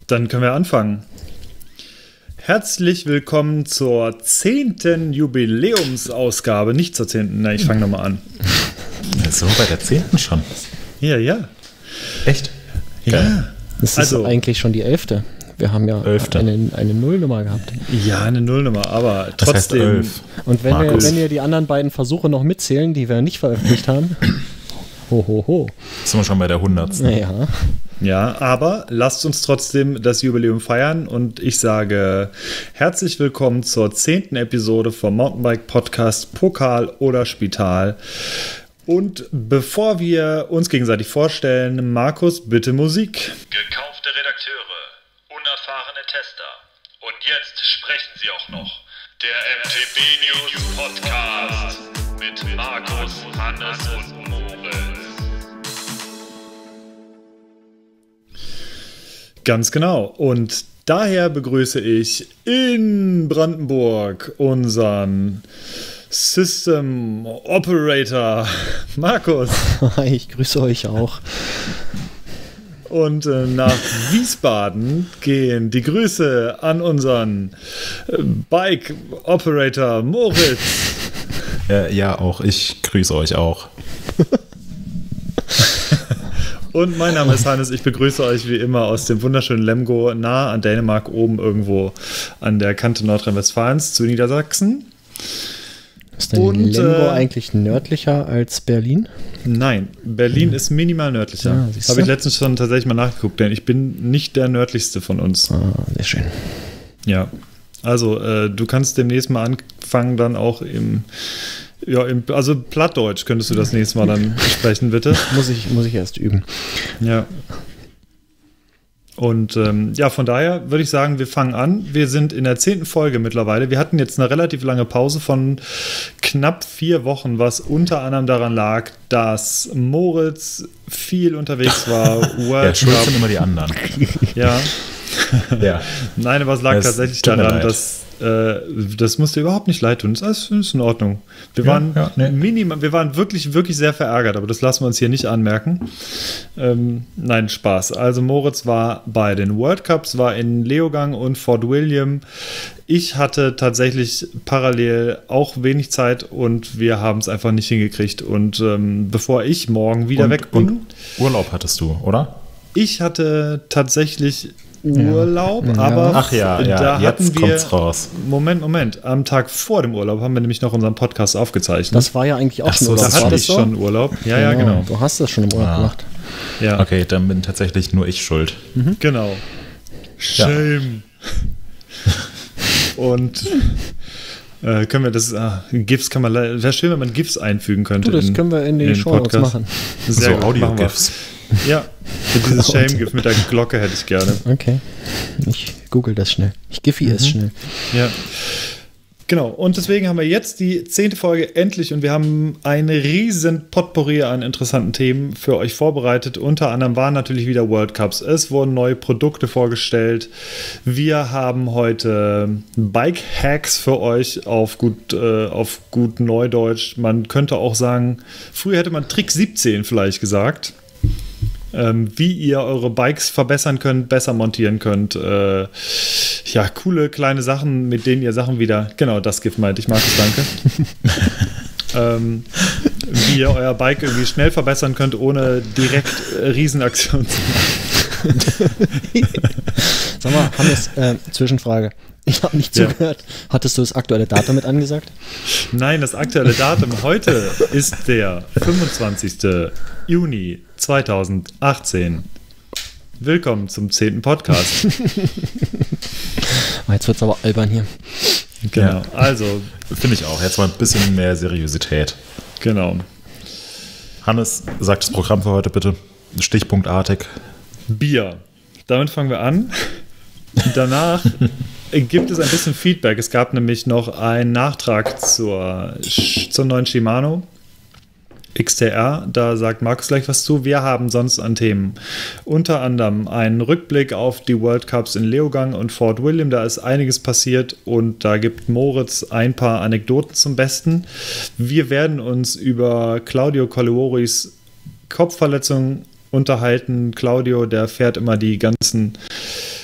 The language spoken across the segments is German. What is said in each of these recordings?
Dann können wir anfangen. Herzlich willkommen zur 10. Jubiläumsausgabe. Nicht zur 10. Na, ich fange nochmal an. So, bei der 10. schon? Ja. Echt? Ja. Geil. Das ist eigentlich schon die 11. Wir haben ja 11. eine Nullnummer gehabt. Ja, eine Nullnummer, aber Das heißt trotzdem. 11. Und wenn ihr die anderen beiden Versuche noch mitzählen, die wir nicht veröffentlicht haben, ho. Sind wir schon bei der 100. Naja. Ja, aber lasst uns trotzdem das Jubiläum feiern und ich sage herzlich willkommen zur 10. Episode vom Mountainbike Podcast Pokal oder Spital. Und bevor wir uns gegenseitig vorstellen, Markus, bitte Musik. Gekaufte Redakteure, unerfahrene Tester. Und jetzt sprechen sie auch noch. Der MTB News Podcast mit Markus, Hannes und Moritz. Ganz genau. Und daher begrüße ich in Brandenburg unseren System Operator Markus. Ich grüße euch auch. Und nach Wiesbaden gehen die Grüße an unseren Bike Operator Moritz. Ja, auch ich grüße euch auch. Und mein Name ist Hannes, ich begrüße euch wie immer aus dem wunderschönen Lemgo, nah an Dänemark, oben irgendwo an der Kante Nordrhein-Westfalens zu Niedersachsen. Ist denn Lemgo eigentlich nördlicher als Berlin? Nein, Berlin ist minimal nördlicher. Ja, Das habe ich letztens schon tatsächlich mal nachgeguckt, denn ich bin nicht der nördlichste von uns. Ah, sehr schön. Ja, also du kannst demnächst mal anfangen, dann auch also Plattdeutsch könntest du das nächste Mal dann sprechen, bitte. Muss ich erst üben. Ja. Und von daher würde ich sagen, wir fangen an. Wir sind in der 10. Folge mittlerweile. Wir hatten jetzt eine relativ lange Pause von knapp 4 Wochen, was unter anderem daran lag, dass Moritz viel unterwegs war. Ja, schuld sind immer die anderen. Ja. Ja. Nein, aber es lag tatsächlich daran, dass das musste überhaupt nicht leid tun. Das ist in Ordnung. Wir waren wir waren wirklich, wirklich sehr verärgert, aber das lassen wir uns hier nicht anmerken. Nein, Spaß. Also Moritz war bei den World Cups, war in Leogang und Fort William. Ich hatte tatsächlich parallel auch wenig Zeit und wir haben es einfach nicht hingekriegt. Und bevor ich morgen wieder weg bin. Und Urlaub hattest du, oder? Ich hatte tatsächlich Urlaub, aber da hatten wir raus. Moment, am Tag vor dem Urlaub haben wir nämlich noch unseren Podcast aufgezeichnet. Das war ja eigentlich auch schon Urlaub. Da hatte ich schon Urlaub. Ja, genau. Du hast das schon im Urlaub gemacht. Ja. Okay, dann bin tatsächlich nur ich schuld. Genau. Shame. Und können wir das, GIFs kann man, wäre schön, wenn man GIFs einfügen könnte. Das können wir in die Show Notes machen. Sehr so Audio-GIFs. Ja, dieses Shame-GIF mit der Glocke hätte ich gerne. Okay, ich google das schnell. Ich giffi es schnell. Ja, genau. Und deswegen haben wir jetzt die 10. Folge endlich und wir haben eine riesen Potpourri an interessanten Themen für euch vorbereitet. Unter anderem waren natürlich wieder World Cups. Es wurden neue Produkte vorgestellt. Wir haben heute Bike-Hacks für euch auf gut Neudeutsch. Man könnte auch sagen, früher hätte man Trick 17 vielleicht gesagt. Wie ihr eure Bikes verbessern könnt, besser montieren könnt. Coole kleine Sachen, mit denen ihr Sachen wieder... Genau, das Gift meinte ich, Markus, danke. Wie ihr euer Bike irgendwie schnell verbessern könnt, ohne direkt Riesenaktionen zu machen. Sag mal, Hannes, Zwischenfrage. Ich habe nicht zugehört. Hattest du das aktuelle Datum mit angesagt? Nein, das aktuelle Datum heute ist der 25. Juni 2018. Willkommen zum 10. Podcast. Jetzt wird es aber albern hier. Genau, ja, also finde ich auch. Jetzt mal ein bisschen mehr Seriosität. Genau. Hannes, sag das Programm für heute bitte. Stichpunktartig. Bier. Damit fangen wir an. Danach gibt es ein bisschen Feedback. Es gab nämlich noch einen Nachtrag zur neuen Shimano XTR. Da sagt Markus gleich was zu. Wir haben sonst an Themen unter anderem einen Rückblick auf die World Cups in Leogang und Fort William. Da ist einiges passiert und da gibt Moritz ein paar Anekdoten zum Besten. Wir werden uns über Claudio Colleoris Kopfverletzung unterhalten. Claudio, der fährt immer die ganzen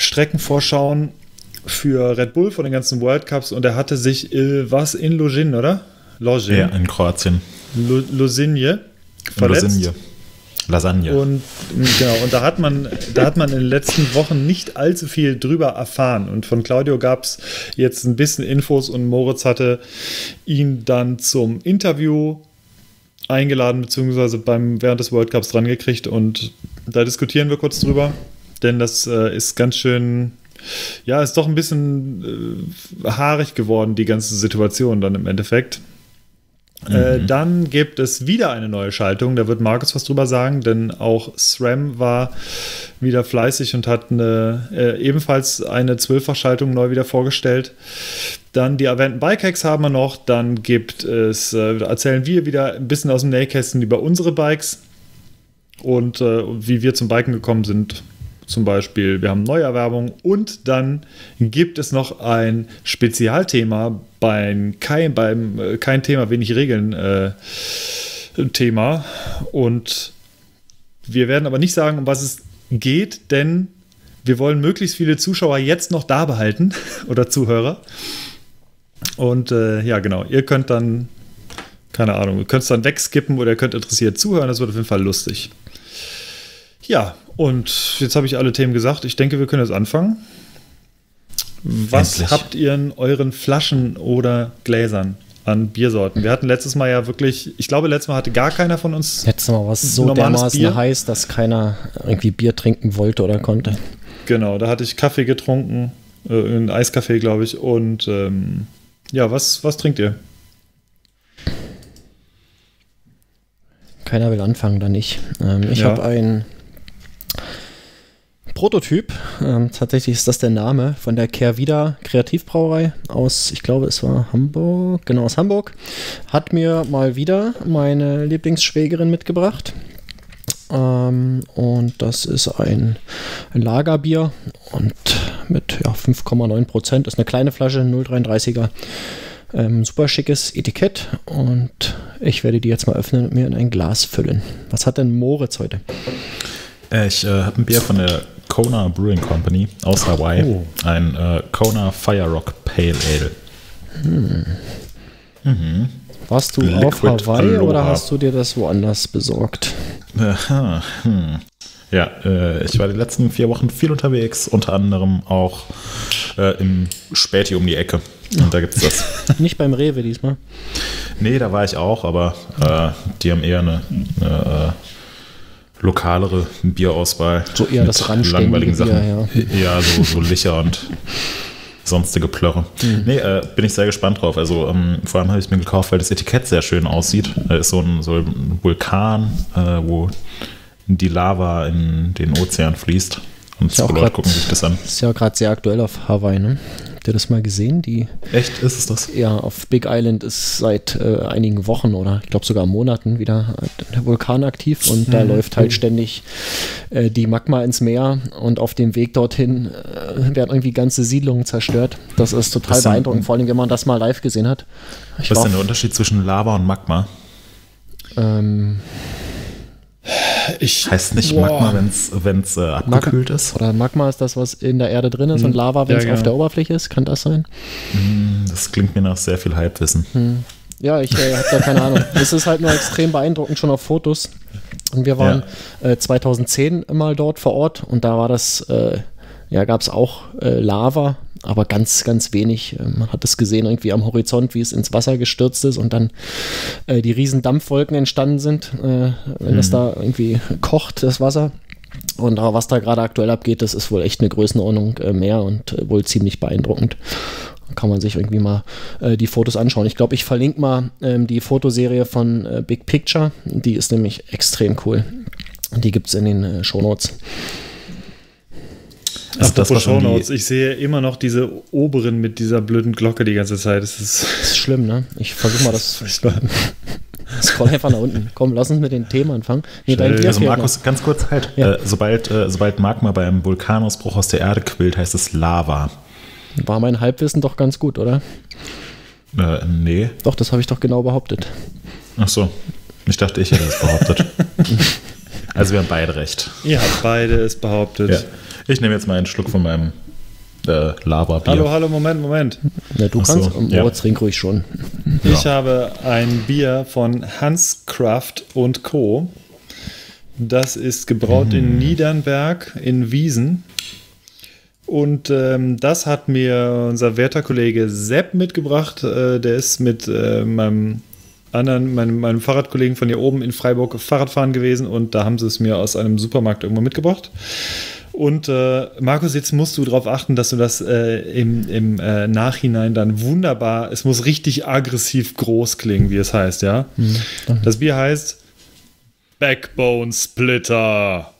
Streckenvorschauen für Red Bull von den ganzen World Cups und er hatte sich in Luzin, oder? Luzin. Ja, in Kroatien. Luzinje verletzt. Luzinje. Lasagne. Und genau, und da hat man in den letzten Wochen nicht allzu viel drüber erfahren. Und von Claudio gab es jetzt ein bisschen Infos und Moritz hatte ihn dann zum Interview eingeladen, beziehungsweise während des World Cups dran gekriegt. Und da diskutieren wir kurz drüber, denn das ist ganz schön, ja, ist doch ein bisschen haarig geworden, die ganze Situation dann im Endeffekt. Dann gibt es wieder eine neue Schaltung, da wird Markus was drüber sagen, denn auch SRAM war wieder fleißig und hat ebenfalls eine 12-fach-Schaltung neu wieder vorgestellt. Dann die erwähnten Bike-Hacks haben wir noch, dann gibt es, erzählen wir wieder ein bisschen aus dem Nähkästchen über unsere Bikes und wie wir zum Biken gekommen sind. Zum Beispiel, wir haben Neuerwerbung und dann gibt es noch ein Spezialthema beim kein Thema, wenig Regeln Thema. Und wir werden aber nicht sagen, um was es geht, denn wir wollen möglichst viele Zuschauer jetzt noch da behalten oder Zuhörer. Und ja, genau, ihr könnt dann, keine Ahnung, ihr könnt es dann wegskippen oder ihr könnt interessiert zuhören, das wird auf jeden Fall lustig. Ja, und jetzt habe ich alle Themen gesagt. Ich denke, wir können jetzt anfangen. Was Endlich. habt ihr in euren Flaschen oder Gläsern an Biersorten? Wir hatten letztes Mal ja wirklich, ich glaube, letztes Mal hatte gar keiner von uns Letztes Mal war es so normales dermaßen Bier. heiß, dass keiner irgendwie Bier trinken wollte oder konnte. Genau, da hatte ich Kaffee getrunken, einen Eiskaffee, glaube ich. Und ja, was trinkt ihr? Keiner will anfangen, dann nicht. Ich Ja. habe ein Prototyp, tatsächlich ist das der Name von der Kehrwieder Kreativbrauerei aus, ich glaube es war Hamburg, genau aus Hamburg, hat mir mal wieder meine Lieblingsschwägerin mitgebracht. Und das ist ein Lagerbier und mit 5,9%, ist eine kleine Flasche, 0,33er. Super schickes Etikett und ich werde die jetzt mal öffnen und mir in ein Glas füllen. Was hat denn Moritz heute? Ich habe ein Bier von der Kona Brewing Company aus Hawaii. Oh. Ein Kona Fire Rock Pale Ale. Warst du Liquid auf Hawaii Aloha. oder hast du dir das woanders besorgt? Aha, Ja, ich war die letzten 4 Wochen viel unterwegs, unter anderem auch im Späti um die Ecke. Und da gibt es das. Nicht beim Rewe diesmal. Nee, da war ich auch, aber die haben eher eine lokalere Bierauswahl. So eher mit das randständige langweiligen Bier, Sachen. Ja, so Licher und sonstige Plörre. Nee, bin ich sehr gespannt drauf. Also vor allem habe ich es mir gekauft, weil das Etikett sehr schön aussieht. Da ist so ein Vulkan, wo die Lava in den Ozean fließt. Und Ist ja auch Leute grad- gucken sich das an. Ist ja gerade sehr aktuell auf Hawaii, ne? Habt ihr das mal gesehen? Echt, ist es das? Ja, auf Big Island ist seit einigen Wochen oder ich glaube sogar Monaten wieder der Vulkan aktiv und da läuft halt ständig die Magma ins Meer und auf dem Weg dorthin werden irgendwie ganze Siedlungen zerstört. Das ist total Was denn- beeindruckend, vor allem wenn man das mal live gesehen hat. Ich Was ist war denn der Unterschied zwischen Lava und Magma? Heißt nicht Magma, wenn es abgekühlt ist? Oder Magma ist das, was in der Erde drin ist und Lava, wenn es ja, auf genau. der Oberfläche ist. Kann das sein? Das klingt mir nach sehr viel Halbwissen. Ja, ich habe da keine Ahnung. Es ist halt nur extrem beeindruckend schon auf Fotos. Und wir waren 2010 mal dort vor Ort und da war das, gab es auch Lava, aber ganz, ganz wenig. Man hat es gesehen irgendwie am Horizont, wie es ins Wasser gestürzt ist und dann die riesen Dampfwolken entstanden sind, wenn es da irgendwie kocht, das Wasser. Und was da gerade aktuell abgeht, das ist wohl echt eine Größenordnung mehr und wohl ziemlich beeindruckend. Kann man sich irgendwie mal die Fotos anschauen. Ich glaube, ich verlinke mal die Fotoserie von Big Picture. Die ist nämlich extrem cool. Die gibt es in den Shownotes. Ist das, was schon Shownotes. Ich sehe immer noch diese oberen mit dieser blöden Glocke die ganze Zeit. Das ist Das ist schlimm, ne? Ich versuche mal das. Scroll einfach nach unten. Komm, lass uns mit den Themen anfangen. Nee, dein Bier Also fehlt Markus, ganz kurz halt. Ja. Sobald Magma beim Vulkanausbruch aus der Erde quillt, heißt es Lava. noch. War mein Halbwissen doch ganz gut, oder? Nee. Doch, das habe ich doch genau behauptet. Ach so. Ich dachte, ich hätte das behauptet. Also wir haben beide recht. Ihr habt beide es behauptet. Ja. Ich nehme jetzt mal einen Schluck von meinem Lava-Bier. Hallo, Moment. Ja, du Ach so, kannst, Moritz, trink ruhig schon. Ich habe ein Bier von Hans Kraft und Co. Das ist gebraut in Niedernberg in Wiesen. Und das hat mir unser werter Kollege Sepp mitgebracht. Der ist mit meinem Fahrradkollegen von hier oben in Freiburg Fahrradfahren gewesen und da haben sie es mir aus einem Supermarkt irgendwo mitgebracht. Und Markus, jetzt musst du darauf achten, dass du das im Nachhinein dann wunderbar, es muss richtig aggressiv groß klingen, wie es heißt, ja? Das Bier heißt Backbone Splitter.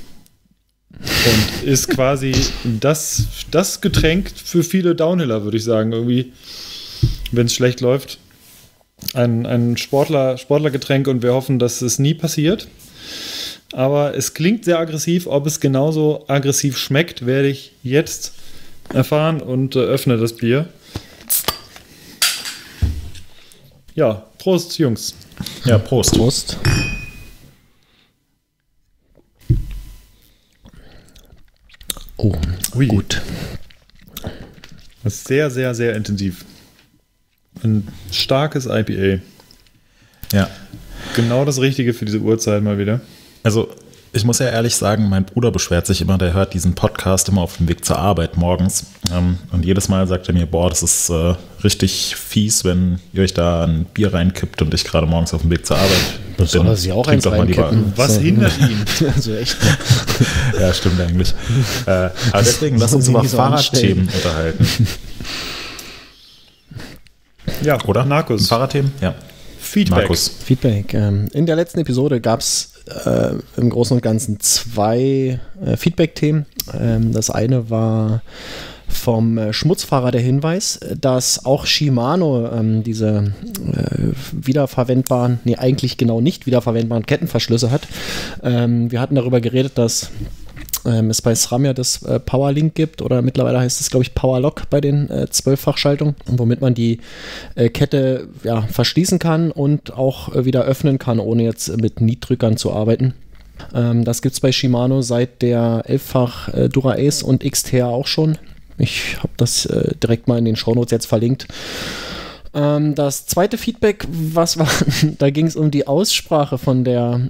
Und ist quasi das Getränk für viele Downhiller, würde ich sagen. Irgendwie, wenn es schlecht läuft. Ein Sportlergetränk und wir hoffen, dass es nie passiert. Aber es klingt sehr aggressiv. Ob es genauso aggressiv schmeckt, werde ich jetzt erfahren und öffne das Bier. Ja, Prost, Jungs. Ja, Prost. Prost. Oh, Ui. gut. Das ist sehr, sehr, sehr intensiv. Ein starkes IPA. Ja. Genau das Richtige für diese Uhrzeit mal wieder. Also, ich muss ja ehrlich sagen, mein Bruder beschwert sich immer, der hört diesen Podcast immer auf dem Weg zur Arbeit morgens. Und jedes Mal sagt er mir, boah, das ist richtig fies, wenn ihr euch da ein Bier reinkippt und ich gerade morgens auf dem Weg zur Arbeit bin. Soll er sich auch Trinkt eins doch mal lieber. reinkippen? Was So. hindert ihn? Also echt. Ja, stimmt eigentlich. Aber deswegen, lass uns Muss ich über nicht so Fahrradthemen anstellen. unterhalten. Ja, Oder? Markus. Fahrradthemen? Ja. Feedback. Markus. Feedback. In der letzten Episode gab es im Großen und Ganzen 2 Feedback-Themen. Das eine war vom Schmutzfahrer der Hinweis, dass auch Shimano diese wiederverwendbaren, eigentlich genau nicht wiederverwendbaren Kettenverschlüsse hat. Wir hatten darüber geredet, dass es bei SRAM ja das Powerlink gibt oder mittlerweile heißt es, glaube ich, Powerlock bei den 12-fach-Schaltungen, womit man die Kette verschließen kann und auch wieder öffnen kann, ohne jetzt mit Nietdrückern zu arbeiten. Das gibt es bei Shimano seit der 11-fach Dura-Ace und XTR auch schon. Ich habe das direkt mal in den Shownotes jetzt verlinkt. Das zweite Feedback, was war, da ging es um die Aussprache von der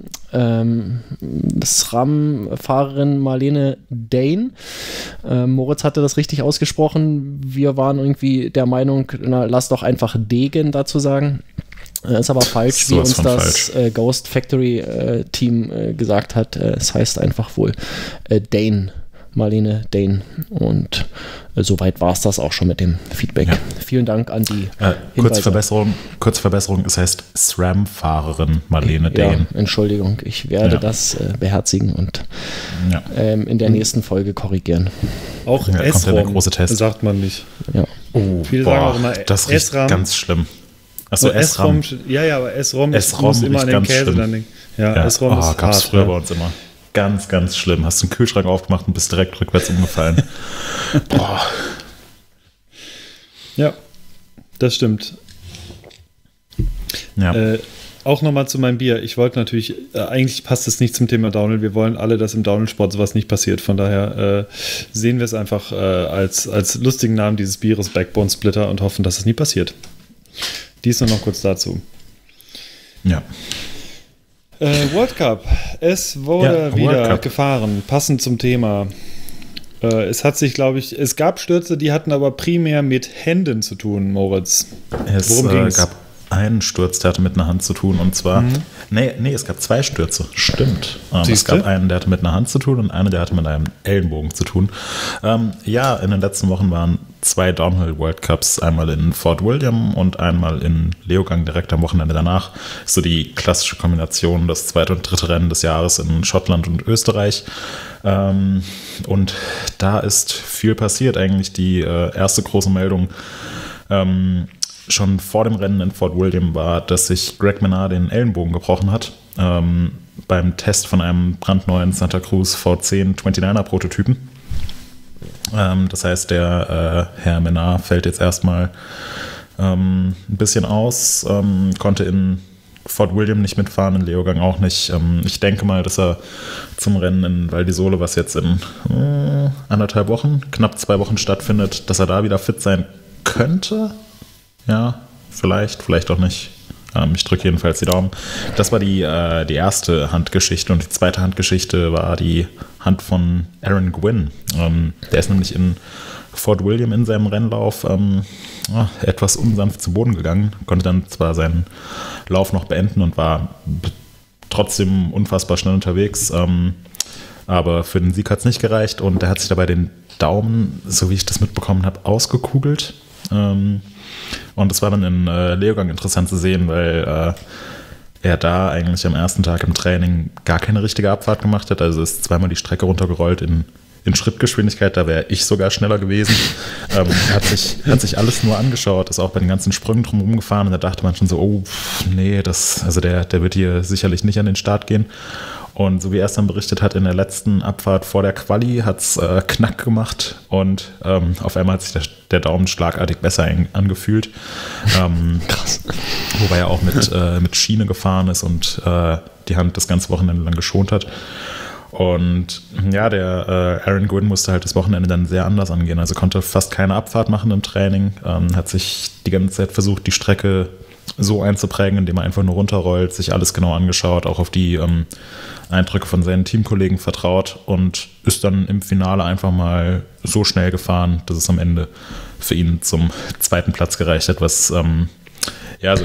SRAM-Fahrerin Marlene Dane. Moritz hatte das richtig ausgesprochen. Wir waren irgendwie der Meinung, lass doch einfach Degen dazu sagen. Ist aber falsch, wie uns das Ghost Factory Team gesagt hat. Es heißt einfach wohl Dane. Marlene Dane. Und soweit war es das auch schon mit dem Feedback. Ja. Vielen Dank an die Kurze Verbesserung, es heißt SRAM-Fahrerin Marlene Dane. Ja, Entschuldigung, ich werde das beherzigen und in der nächsten Folge korrigieren. Auch S-ROM sagt man nicht. Ja. Oh, viele sagen auch immer das riecht ganz schlimm. Achso, S-ROM. Ja, aber S-ROM muss immer an den Käse dann denken. Ja, S-ROM ist gab es früher bei uns immer. Ganz, ganz schlimm. Hast du den Kühlschrank aufgemacht und bist direkt rückwärts umgefallen. Boah. Ja, das stimmt. Ja. Auch nochmal zu meinem Bier. Ich wollte natürlich, eigentlich passt es nicht zum Thema Downhill. Wir wollen alle, dass im Downhill-Sport sowas nicht passiert. Von daher sehen wir es einfach als lustigen Namen dieses Bieres, Backbone Splitter, und hoffen, dass es nie passiert. Dies nur noch kurz dazu. Ja. World Cup. Es wurde wieder gefahren, passend zum Thema. Es hat sich, glaube ich, es gab Stürze, die hatten aber primär mit Händen zu tun, Moritz. Worum ging es? Gab einen Sturz, der hatte mit einer Hand zu tun, und zwar, es gab 2 Stürze, stimmt. Es gab einen, der hatte mit einer Hand zu tun und einen, der hatte mit einem Ellenbogen zu tun. In den letzten Wochen waren 2 Downhill World Cups, einmal in Fort William und einmal in Leogang direkt am Wochenende danach. So die klassische Kombination, das 2. und 3. Rennen des Jahres in Schottland und Österreich. Und da ist viel passiert, eigentlich die erste große Meldung schon vor dem Rennen in Fort William war, dass sich Greg Menard den Ellenbogen gebrochen hat beim Test von einem brandneuen Santa Cruz V10 29er Prototypen. Das heißt, der Herr Menard fällt jetzt erstmal ein bisschen aus, konnte in Fort William nicht mitfahren, in Leogang auch nicht. Ich denke mal, dass er zum Rennen in Val di Sole, was jetzt in 1,5 Wochen, knapp 2 Wochen stattfindet, dass er da wieder fit sein könnte. Ja, vielleicht auch nicht. Ich drücke jedenfalls die Daumen. Das war die erste Handgeschichte, und die zweite Handgeschichte war die Hand von Aaron Gwin. Der ist nämlich in Fort William in seinem Rennlauf etwas unsanft zu Boden gegangen, konnte dann zwar seinen Lauf noch beenden und war trotzdem unfassbar schnell unterwegs, aber für den Sieg hat es nicht gereicht, und er hat sich dabei den Daumen, so wie ich das mitbekommen habe, ausgekugelt. Und es war dann in Leogang interessant zu sehen, weil er da eigentlich am ersten Tag im Training gar keine richtige Abfahrt gemacht hat. Also ist zweimal die Strecke runtergerollt in Schrittgeschwindigkeit, da wäre ich sogar schneller gewesen. Er hat sich alles nur angeschaut, ist auch bei den ganzen Sprüngen drumherum gefahren, und da dachte man schon so, oh, nee, der wird hier sicherlich nicht an den Start gehen. Und so wie er es dann berichtet hat, in der letzten Abfahrt vor der Quali hat es Knack gemacht, und auf einmal hat sich der Daumen schlagartig besser angefühlt. Krass. Wobei er auch mit Schiene gefahren ist und die Hand das ganze Wochenende lang geschont hat. Und ja, der Aaron Gwin musste halt das Wochenende dann sehr anders angehen. Also konnte fast keine Abfahrt machen im Training, hat sich die ganze Zeit versucht, die Strecke so einzuprägen, indem er einfach nur runterrollt, sich alles genau angeschaut, auch auf die Eindrücke von seinen Teamkollegen vertraut, und ist dann im Finale einfach mal so schnell gefahren, dass es am Ende für ihn zum 2. Platz gereicht hat, was also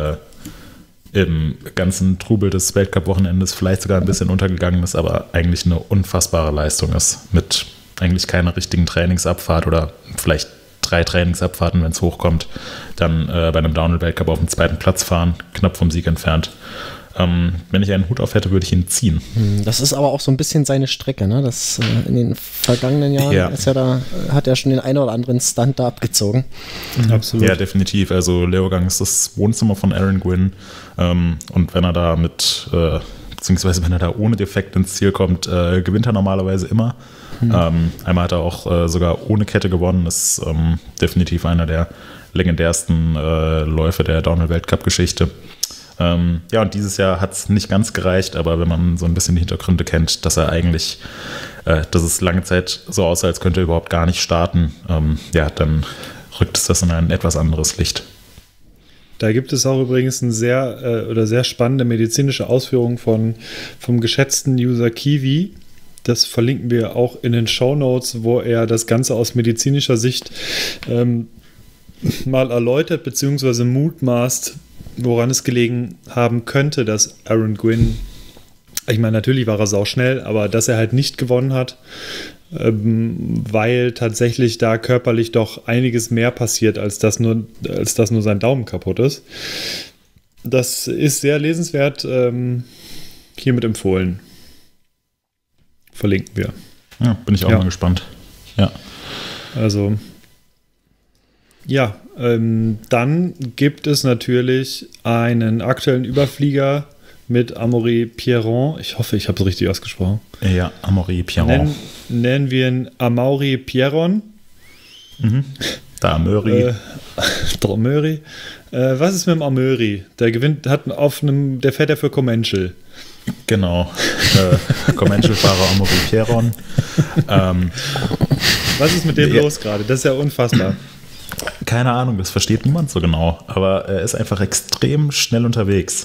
im ganzen Trubel des Weltcup-Wochenendes vielleicht sogar ein bisschen untergegangen ist, aber eigentlich eine unfassbare Leistung ist, mit eigentlich keiner richtigen Trainingsabfahrt oder vielleicht 3 Trainingsabfahrten, wenn es hochkommt, dann bei einem Downhill-Weltcup auf den 2. Platz fahren, knapp vom Sieg entfernt. Wenn ich einen Hut auf hätte, würde ich ihn ziehen. Das ist aber auch so ein bisschen seine Strecke, ne? Das in den vergangenen Jahren ist hat er schon den einen oder anderen Stunt da abgezogen. Absolut. Ja, definitiv. Also Leogang ist das Wohnzimmer von Aaron Gwin, und wenn er da beziehungsweise wenn er da ohne Defekt ins Ziel kommt, gewinnt er normalerweise immer. Einmal hat er auch sogar ohne Kette gewonnen, ist definitiv einer der legendärsten Läufe der Downhill-Weltcup-Geschichte. Und dieses Jahr hat es nicht ganz gereicht, aber wenn man so ein bisschen die Hintergründe kennt, dass es lange Zeit so aussah, als könnte er überhaupt gar nicht starten, dann rückt es das in ein etwas anderes Licht. Da gibt es auch übrigens eine sehr spannende medizinische Ausführung vom geschätzten User Kiwi. Das verlinken wir auch in den Shownotes, wo er das Ganze aus medizinischer Sicht mal erläutert bzw. mutmaßt, woran es gelegen haben könnte, dass Aaron Gwin, ich meine, natürlich war er sauschnell, aber dass er halt nicht gewonnen hat, weil tatsächlich da körperlich doch einiges mehr passiert, als dass nur sein Daumen kaputt ist. Das ist sehr lesenswert, hiermit empfohlen. Verlinken wir. Ja, bin ich auch mal gespannt. Ja. Also, ja, dann gibt es natürlich einen aktuellen Überflieger mit Amaury Pierron. Ich hoffe, ich habe es richtig ausgesprochen. Ja, Amaury Pierron. Nennen wir ihn Amaury Pierron. Amaury. Amaury. Was ist mit dem Amaury? Der fährt ja für Comenchel. Genau. Comenchel-Fahrer Amaury Pierron. Was ist mit dem los gerade? Das ist ja unfassbar. Keine Ahnung, das versteht niemand so genau, aber er ist einfach extrem schnell unterwegs.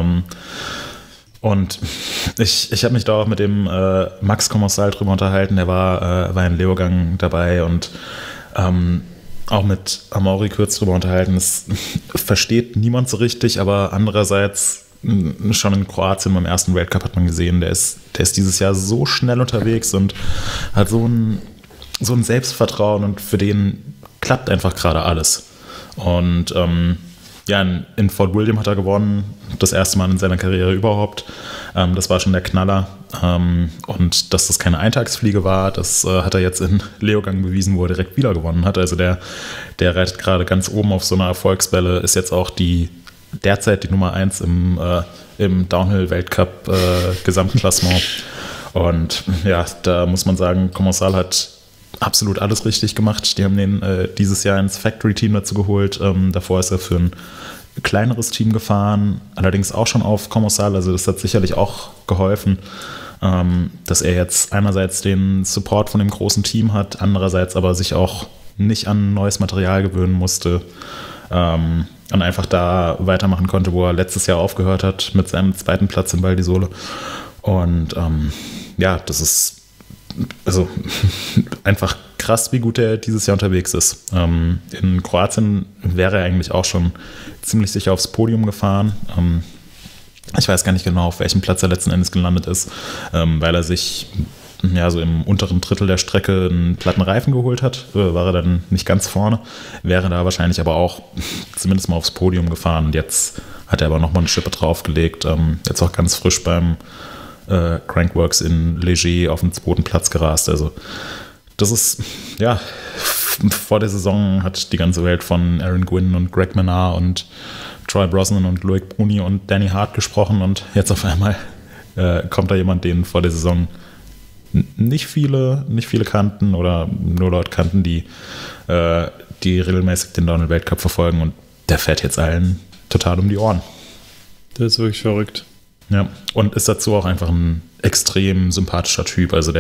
Und ich habe mich da auch mit dem Max Commensal drüber unterhalten, der war in Leogang dabei, und auch mit Amaury kurz drüber unterhalten. Das versteht niemand so richtig, aber andererseits schon in Kroatien beim ersten Weltcup hat man gesehen, der ist dieses Jahr so schnell unterwegs und hat so ein Selbstvertrauen, und für den klappt einfach gerade alles. Und in Fort William hat er gewonnen, das erste Mal in seiner Karriere überhaupt. Das war schon der Knaller. Und dass das keine Eintagsfliege war, das hat er jetzt in Leogang bewiesen, wo er direkt wieder gewonnen hat. Also der reitet gerade ganz oben auf so einer Erfolgswelle, ist jetzt auch derzeit die Nummer 1 im Downhill-Weltcup Gesamtklassement. Und ja, da muss man sagen, Commensal hat absolut alles richtig gemacht. Die haben den dieses Jahr ins Factory-Team dazu geholt. Davor ist er für ein kleineres Team gefahren, allerdings auch schon auf Kommissar, also das hat sicherlich auch geholfen, dass er jetzt einerseits den Support von dem großen Team hat, andererseits aber sich auch nicht an neues Material gewöhnen musste und einfach da weitermachen konnte, wo er letztes Jahr aufgehört hat mit seinem zweiten Platz in Val di Sole. Und das ist also einfach krass, wie gut er dieses Jahr unterwegs ist. In Kroatien wäre er eigentlich auch schon ziemlich sicher aufs Podium gefahren. Ich weiß gar nicht genau, auf welchem Platz er letzten Endes gelandet ist, weil er sich so im unteren Drittel der Strecke einen platten Reifen geholt hat. War er dann nicht ganz vorne, wäre da wahrscheinlich aber auch zumindest mal aufs Podium gefahren. Und jetzt hat er aber nochmal eine Schippe draufgelegt. Jetzt auch ganz frisch beim Crankworks in Léger auf den 2. Platz gerast. Also das ist, vor der Saison hat die ganze Welt von Aaron Gwynn und Greg Menard und Troy Brosnan und Loic Bruni und Danny Hart gesprochen und jetzt auf einmal kommt da jemand, den vor der Saison nicht viele kannten oder nur Leute kannten, die regelmäßig den Downhill-Weltcup verfolgen, und der fährt jetzt allen total um die Ohren. Das ist wirklich verrückt. Ja, und ist dazu auch einfach ein extrem sympathischer Typ. Also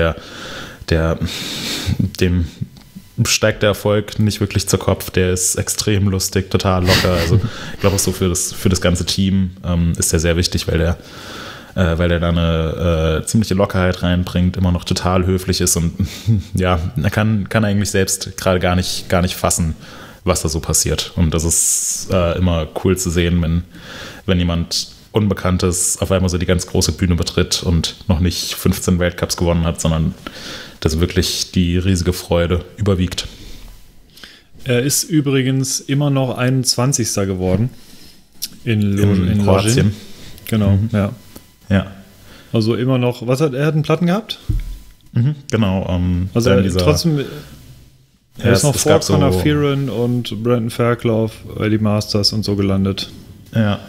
dem steigt der Erfolg nicht wirklich zu Kopf. Der ist extrem lustig, total locker. Also ich glaube auch so für das ganze Team ist der sehr wichtig, weil der da eine ziemliche Lockerheit reinbringt, immer noch total höflich ist und er kann eigentlich selbst gerade gar nicht fassen, was da so passiert. Und das ist immer cool zu sehen, wenn jemand Unbekanntes auf einmal so die ganz große Bühne betritt und noch nicht 15 Weltcups gewonnen hat, sondern dass wirklich die riesige Freude überwiegt. Er ist übrigens immer noch 21. geworden in Kroatien. Genau, Ja. Also immer noch, er hat einen Platten gehabt? Genau. Also trotzdem, er ist noch vor Conor Fearon und Brandon Fairclough bei die Masters und so gelandet. Ja.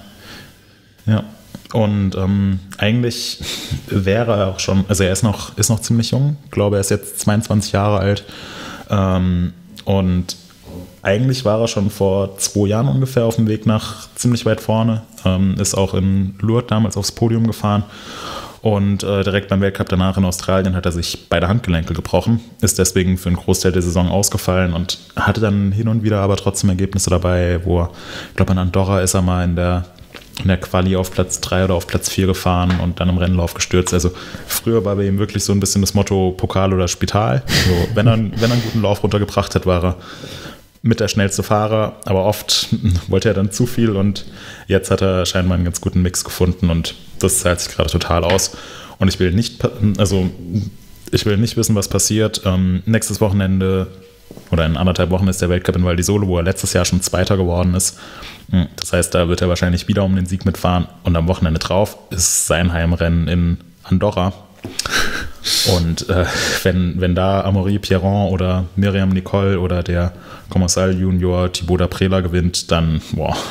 Und eigentlich wäre er auch schon, also er ist noch ziemlich jung, ich glaube, er ist jetzt 22 Jahre alt, und eigentlich war er schon vor 2 Jahren ungefähr auf dem Weg nach ziemlich weit vorne, ist auch in Lourdes damals aufs Podium gefahren und direkt beim Weltcup danach in Australien hat er sich beide Handgelenke gebrochen, ist deswegen für einen Großteil der Saison ausgefallen und hatte dann hin und wieder aber trotzdem Ergebnisse dabei, wo ich glaube, in Andorra ist er mal in der Quali auf Platz 3 oder auf Platz 4 gefahren und dann im Rennlauf gestürzt. Also früher war bei ihm wirklich so ein bisschen das Motto Pokal oder Spital. So, wenn er einen guten Lauf runtergebracht hat, war er mit der schnellste Fahrer, aber oft wollte er dann zu viel und jetzt hat er scheinbar einen ganz guten Mix gefunden und das zahlt sich gerade total aus. Und ich will nicht wissen, was passiert. Nächstes Wochenende oder in 1,5 Wochen ist der Weltcup in Val di Sole, wo er letztes Jahr schon Zweiter geworden ist. Das heißt, da wird er wahrscheinlich wieder um den Sieg mitfahren und am Wochenende drauf ist sein Heimrennen in Andorra. Und wenn da Amaury Pierron oder Miriam Nicole oder der Commencal Junior Thibaut Daprela gewinnt, dann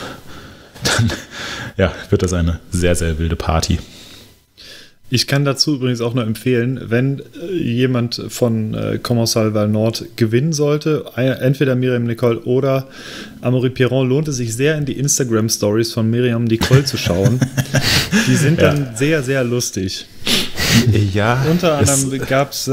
wird das eine sehr, sehr wilde Party. Ich kann dazu übrigens auch nur empfehlen, wenn jemand von Commencal Val Nord gewinnen sollte, entweder Miriam Nicole oder Amaury Pierron, lohnt es sich sehr, in die Instagram-Stories von Miriam Nicole zu schauen. Die sind dann sehr, sehr lustig. Ja. Unter anderem gab es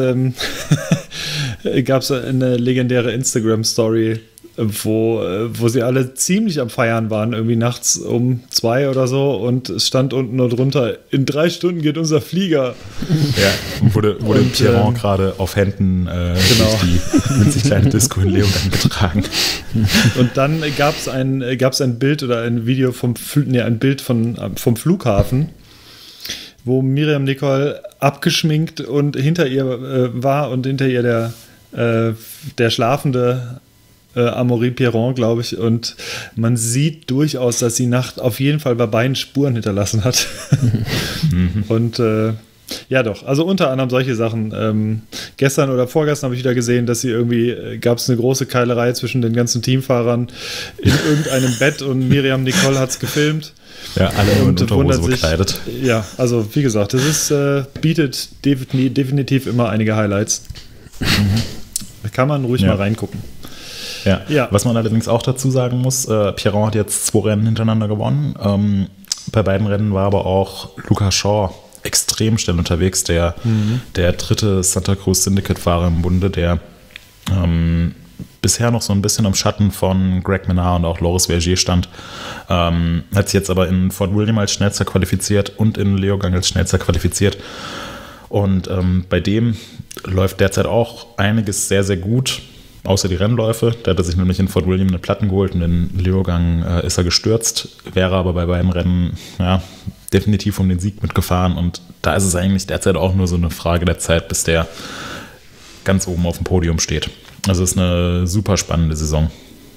eine legendäre Instagram-Story, wo sie alle ziemlich am Feiern waren, irgendwie nachts um 2 oder so, und es stand unten nur drunter, in 3 Stunden geht unser Flieger. Ja, wurde Pierron gerade auf Händen durch die winzig kleine Disco in Leogang getragen. Und dann gab es ein Bild oder ein Video vom Flughafen, wo Miriam Nicole abgeschminkt und hinter ihr war und hinter ihr der schlafende Amaury Pierron, glaube ich, und man sieht durchaus, dass die Nacht auf jeden Fall bei beiden Spuren hinterlassen hat. Und ja doch, also unter anderem solche Sachen. Gestern oder vorgestern habe ich wieder gesehen, dass gab es eine große Keilerei zwischen den ganzen Teamfahrern in irgendeinem Bett und Miriam Nicole hat es gefilmt. Ja, alle in Unterhose bekleidet. Ja, also wie gesagt, das bietet definitiv immer einige Highlights. Da kann man ruhig mal reingucken. Ja. Ja. Was man allerdings auch dazu sagen muss, Pierron hat jetzt 2 Rennen hintereinander gewonnen. Bei beiden Rennen war aber auch Luca Shaw extrem schnell unterwegs, der 3. Santa Cruz Syndicate-Fahrer im Bunde, der bisher noch so ein bisschen im Schatten von Greg Menard und auch Loris Vergier stand, hat sich jetzt aber in Fort William als Schnellster qualifiziert und in Leogang als Schnellster qualifiziert. Und bei dem läuft derzeit auch einiges sehr, sehr gut, außer die Rennläufe. Der hat sich nämlich in Fort William eine Platten geholt und in Leogang ist er gestürzt, wäre aber bei beiden Rennen definitiv um den Sieg mitgefahren. Und da ist es eigentlich derzeit auch nur so eine Frage der Zeit, bis der ganz oben auf dem Podium steht. Also es ist eine super spannende Saison.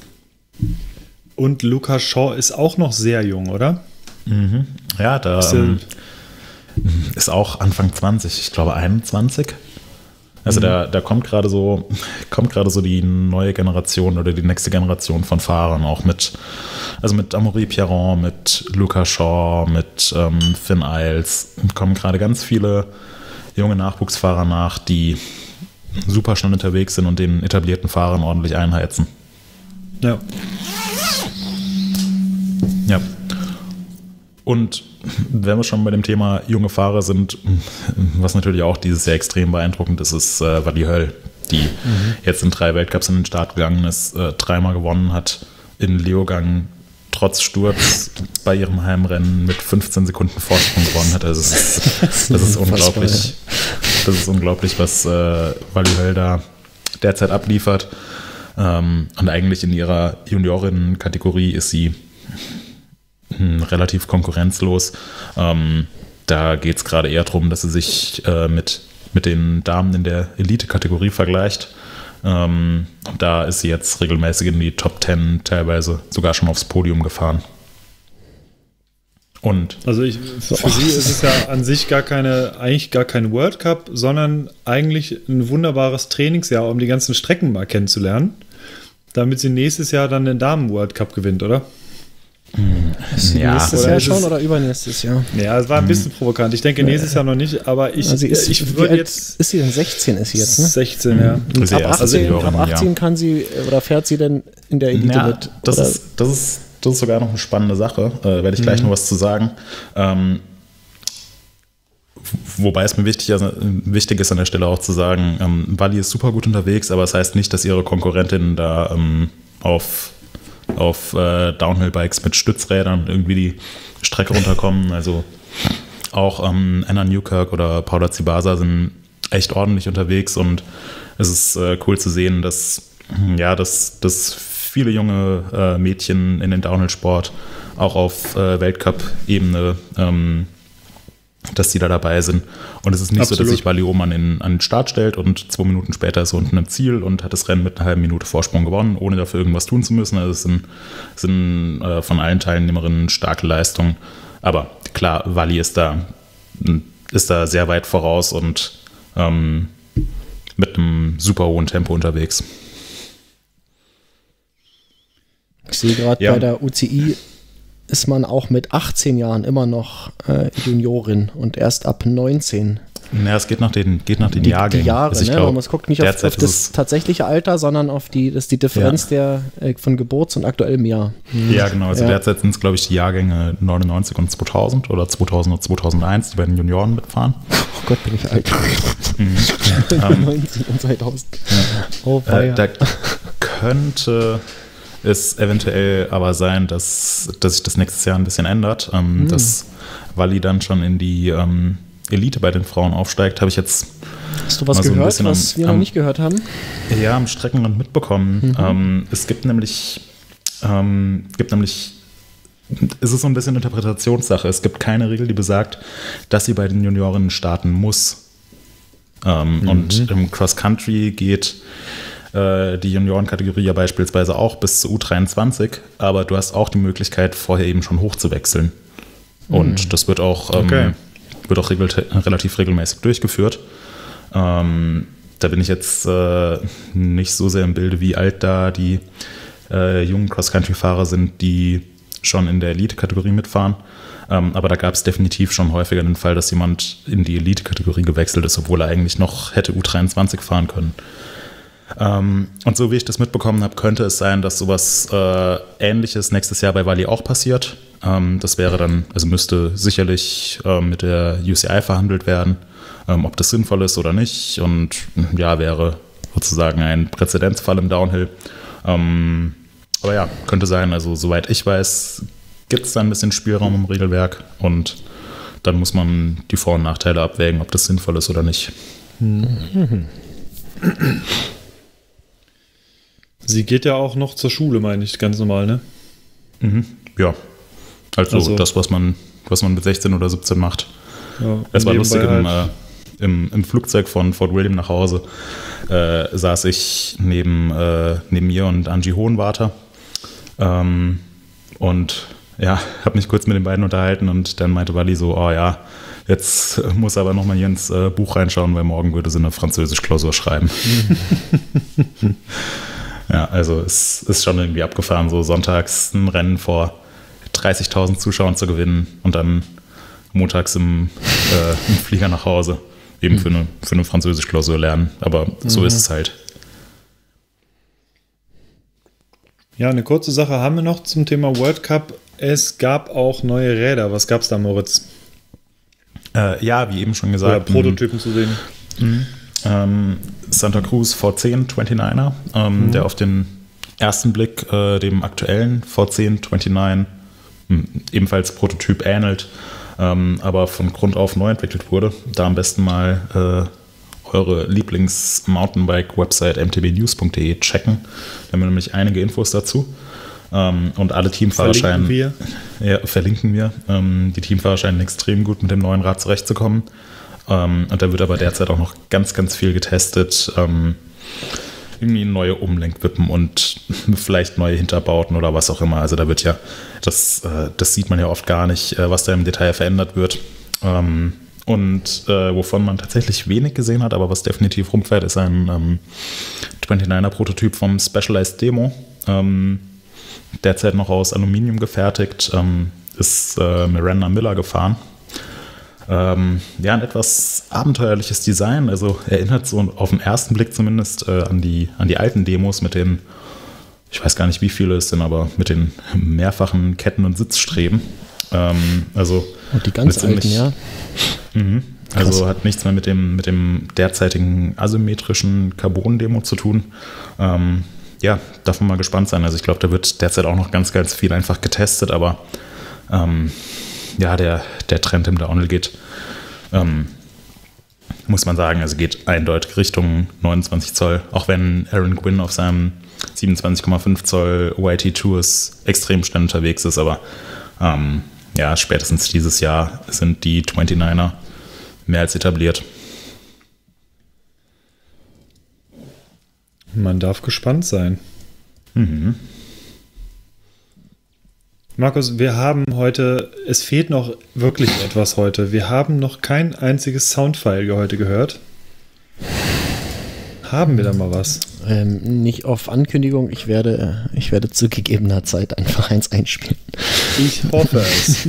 Und Luca Shaw ist auch noch sehr jung, oder? Mhm. Ja, da ist auch Anfang 20, ich glaube 21. Also da kommt gerade so die neue Generation oder die nächste Generation von Fahrern auch mit Amaury Pierron, mit Luca Shaw, mit Finn Iles. Kommen gerade ganz viele junge Nachwuchsfahrer nach, die super schnell unterwegs sind und den etablierten Fahrern ordentlich einheizen. Ja. Ja. Und wenn wir schon bei dem Thema junge Fahrer sind, was natürlich auch dieses Jahr extrem beeindruckend ist, ist Wally Höll, die jetzt in 3 Weltcups in den Start gegangen ist, 3-mal gewonnen hat, in Leogang trotz Sturz bei ihrem Heimrennen mit 15 Sekunden Vorsprung gewonnen hat. Also das ist unglaublich. Das ist unglaublich, was Wally Höll da derzeit abliefert. Und eigentlich in ihrer Juniorinnen-Kategorie ist sie relativ konkurrenzlos. Da geht es gerade eher darum, dass sie sich mit den Damen in der Elite-Kategorie vergleicht. Da ist sie jetzt regelmäßig in die Top 10, teilweise sogar schon aufs Podium gefahren. Und also für sie ist es ja an sich eigentlich gar kein World Cup, sondern eigentlich ein wunderbares Trainingsjahr, um die ganzen Strecken mal kennenzulernen, damit sie nächstes Jahr dann den Damen-World Cup gewinnt, oder? Ja. Nächstes Jahr schon oder übernächstes Jahr? Ja, es war ein bisschen provokant. Ich denke nächstes Jahr noch nicht, aber ich würde jetzt... Ist sie denn 16 ist sie jetzt, ne? 16, ja. Ist Ab 18 kann sie, oder fährt sie denn in der Elite mit? Das ist sogar noch eine spannende Sache. Werde ich gleich noch was zu sagen. Wobei es mir wichtig ist, an der Stelle auch zu sagen, Wally ist super gut unterwegs, aber es heißt nicht, dass ihre Konkurrentinnen da auf Downhill-Bikes mit Stützrädern irgendwie die Strecke runterkommen. Also auch Anna Newkirk oder Paula Zibasa sind echt ordentlich unterwegs und es ist cool zu sehen, dass viele junge Mädchen in den Downhill-Sport auch auf Weltcup-Ebene, dass die da dabei sind. Und es ist nicht so, dass sich Wally Oman an den Start stellt und 2 Minuten später ist er unten im Ziel und hat das Rennen mit einer halben Minute Vorsprung gewonnen, ohne dafür irgendwas tun zu müssen. Also es sind von allen Teilnehmerinnen starke Leistungen. Aber klar, Wally ist da sehr weit voraus und mit einem super hohen Tempo unterwegs. Ich sehe gerade bei der UCI ist man auch mit 18 Jahren immer noch Juniorin und erst ab 19. Ja, es geht nach den Jahrgängen. Die Jahre, also ne? Man guckt nicht auf das tatsächliche Alter, sondern auf die Differenz von Geburts- und aktuellem Jahr. Ja, genau. Also derzeit sind es, glaube ich, die Jahrgänge 99 und 2000 oder 2000 und 2001, die bei den Junioren mitfahren. Oh Gott, bin ich alt. 90 und 2000. Ja. Oh, da könnte es eventuell aber sein, dass sich das nächstes Jahr ein bisschen ändert, dass Wally dann schon in die Elite bei den Frauen aufsteigt, habe ich jetzt. Hast du was gehört, was wir noch nicht gehört haben? Ja, am Streckenrand mitbekommen. Es gibt nämlich, es ist so ein bisschen Interpretationssache. Es gibt keine Regel, die besagt, dass sie bei den Juniorinnen starten muss. Und im Cross-Country geht die Juniorenkategorie ja beispielsweise auch bis zu U23, aber du hast auch die Möglichkeit, vorher eben schon hochzuwechseln. Und das wird auch, relativ regelmäßig durchgeführt. Da bin ich jetzt nicht so sehr im Bilde, wie alt da die jungen Cross-Country-Fahrer sind, die schon in der Elite-Kategorie mitfahren. Aber da gab es definitiv schon häufiger den Fall, dass jemand in die Elite-Kategorie gewechselt ist, obwohl er eigentlich noch hätte U23 fahren können. Und so wie ich das mitbekommen habe, könnte es sein, dass sowas Ähnliches nächstes Jahr bei Wally auch passiert. Das wäre dann, also müsste sicherlich mit der UCI verhandelt werden, ob das sinnvoll ist oder nicht. Und ja, wäre sozusagen ein Präzedenzfall im Downhill. Aber ja, könnte sein. Also soweit ich weiß, gibt es da ein bisschen Spielraum im Regelwerk. Und dann muss man die Vor- und Nachteile abwägen, ob das sinnvoll ist oder nicht. Sie geht ja auch noch zur Schule, meine ich, ganz normal, ne? Ja, also das, was man mit 16 oder 17 macht. Ja, es war lustig, halt im Flugzeug von Fort William nach Hause saß ich neben mir und Angie Hohenwarter und ja, habe mich kurz mit den beiden unterhalten und dann meinte Wally so, oh ja, jetzt muss aber nochmal hier ins Buch reinschauen, weil morgen würde sie eine Französisch-Klausur schreiben. Ja, also es ist schon irgendwie abgefahren, so sonntags ein Rennen vor 30.000 Zuschauern zu gewinnen und dann montags im Flieger nach Hause eben für eine Französisch-Klausur lernen. Aber so ist es halt. Ja, eine kurze Sache haben wir noch zum Thema World Cup. Es gab auch neue Räder. Was gab es da, Moritz? Ja, wie eben schon gesagt. Oder Prototypen zu sehen. Santa Cruz V10 29er, der auf den ersten Blick dem aktuellen V10 29 ebenfalls Prototyp ähnelt, aber von Grund auf neu entwickelt wurde. Da am besten mal eure Lieblings-Mountainbike-Website mtbnews.de checken. Da haben wir nämlich einige Infos dazu. Und alle Teamfahrer scheinen. Verlinken wir. Die Teamfahrer scheinen extrem gut mit dem neuen Rad zurechtzukommen. Und da wird aber derzeit auch noch ganz, ganz viel getestet. Irgendwie neue Umlenkwippen und vielleicht neue Hinterbauten oder was auch immer. Also da wird ja, das sieht man ja oft gar nicht, was da im Detail verändert wird. Und wovon man tatsächlich wenig gesehen hat, aber was definitiv rumfährt, ist ein 29er-Prototyp vom Specialized Demo. Derzeit noch aus Aluminium gefertigt, ist Miranda Miller gefahren. Ja, ein etwas abenteuerliches Design, also erinnert so auf den ersten Blick zumindest an die alten Demos mit den, ich weiß gar nicht wie viele es sind, aber mit den mehrfachen Ketten und Sitzstreben. Also und die ganz alten, ja. Also hat nichts mehr mit dem derzeitigen asymmetrischen Carbon-Demo zu tun. Ja, darf man mal gespannt sein. Also ich glaube, da wird derzeit auch noch ganz, ganz viel einfach getestet, aber ja, der Trend im Downhill geht, muss man sagen, also geht eindeutig Richtung 29 Zoll, auch wenn Aaron Gwynn auf seinem 27,5 Zoll YT Tours extrem schnell unterwegs ist, aber ja, spätestens dieses Jahr sind die 29er mehr als etabliert. Man darf gespannt sein. Markus, wir haben heute, es fehlt noch wirklich etwas heute. Wir haben noch kein einziges Soundfile heute gehört. Haben wir da mal was? Nicht auf Ankündigung, ich werde zu gegebener Zeit einfach eins einspielen. Ich hoffe es.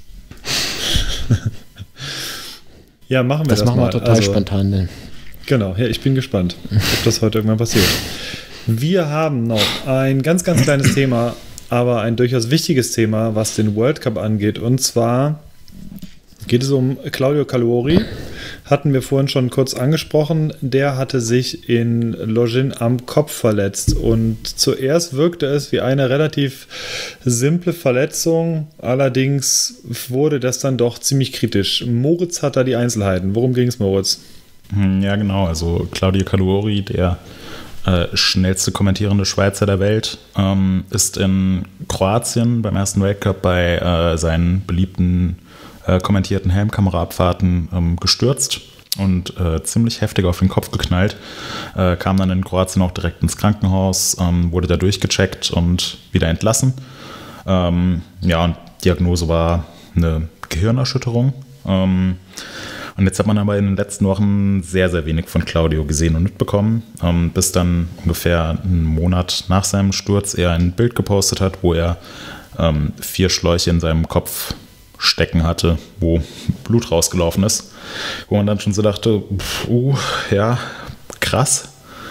Ja, machen wir das mal. Das machen wir total spontan. Ne? Genau, ja, ich bin gespannt, ob das heute irgendwann passiert. Wir haben noch ein ganz, ganz kleines Thema, aber ein durchaus wichtiges Thema, was den World Cup angeht. Und zwar geht es um Claudio Calori. Hatten wir vorhin schon kurz angesprochen. Der hatte sich in Longines am Kopf verletzt. Und zuerst wirkte es wie eine relativ simple Verletzung. Allerdings wurde das dann doch ziemlich kritisch. Moritz hat da die Einzelheiten. Worum ging es, Moritz? Ja, genau. Also Claudio Calori, der schnellste kommentierende Schweizer der Welt, ist in Kroatien beim ersten Weltcup bei seinen beliebten kommentierten Helmkameraabfahrten gestürzt und ziemlich heftig auf den Kopf geknallt. Kam dann in Kroatien auch direkt ins Krankenhaus, wurde da durchgecheckt und wieder entlassen. Ja, und Diagnose war eine Gehirnerschütterung. Und jetzt hat man aber in den letzten Wochen sehr, sehr wenig von Claudio gesehen und mitbekommen, bis dann ungefähr einen Monat nach seinem Sturz er ein Bild gepostet hat, wo er 4 Schläuche in seinem Kopf stecken hatte, wo Blut rausgelaufen ist. Wo man dann schon so dachte, ja, krass.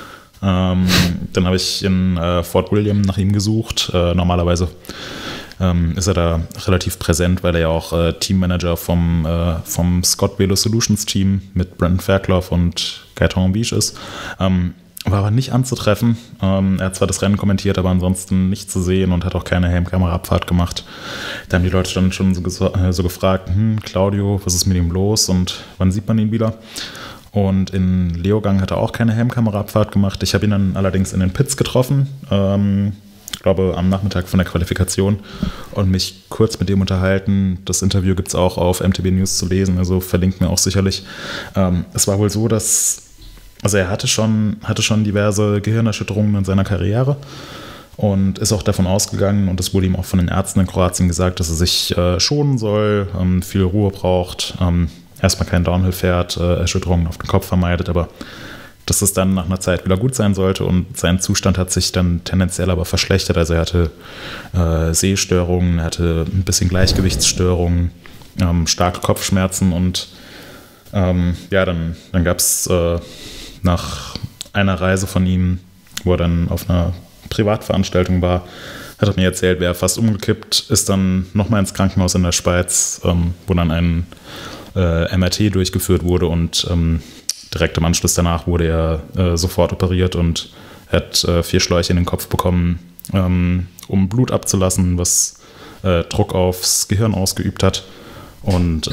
Dann habe ich in Fort William nach ihm gesucht. Normalerweise ist er da relativ präsent, weil er ja auch Teammanager vom Scott Velo Solutions Team mit Brandon Fairclough und Gaetan Beach ist. War aber nicht anzutreffen. Er hat zwar das Rennen kommentiert, aber ansonsten nicht zu sehen und hat auch keine Helmkameraabfahrt gemacht. Da haben die Leute dann schon so gefragt, Claudio, was ist mit ihm los und wann sieht man ihn wieder? Und in Leogang hat er auch keine Helmkameraabfahrt gemacht. Ich habe ihn dann allerdings in den Pits getroffen, ich glaube am Nachmittag von der Qualifikation, und mich kurz mit dem unterhalten. Das Interview gibt es auch auf MTB News zu lesen, also verlinkt mir auch sicherlich. Es war wohl so, dass er hatte schon diverse Gehirnerschütterungen in seiner Karriere und ist auch davon ausgegangen, und es wurde ihm auch von den Ärzten in Kroatien gesagt, dass er sich schonen soll, viel Ruhe braucht, erstmal kein Downhill fährt, Erschütterungen auf den Kopf vermeidet, aber dass es dann nach einer Zeit wieder gut sein sollte, und sein Zustand hat sich dann tendenziell aber verschlechtert. Also er hatte Sehstörungen, er hatte ein bisschen Gleichgewichtsstörungen, starke Kopfschmerzen, und dann gab es nach einer Reise von ihm, wo er dann auf einer Privatveranstaltung war, hat er mir erzählt, wäre fast umgekippt, ist dann nochmal ins Krankenhaus in der Schweiz, wo dann ein MRT durchgeführt wurde, und direkt im Anschluss danach wurde er sofort operiert und hat 4 Schläuche in den Kopf bekommen, um Blut abzulassen, was Druck aufs Gehirn ausgeübt hat. Und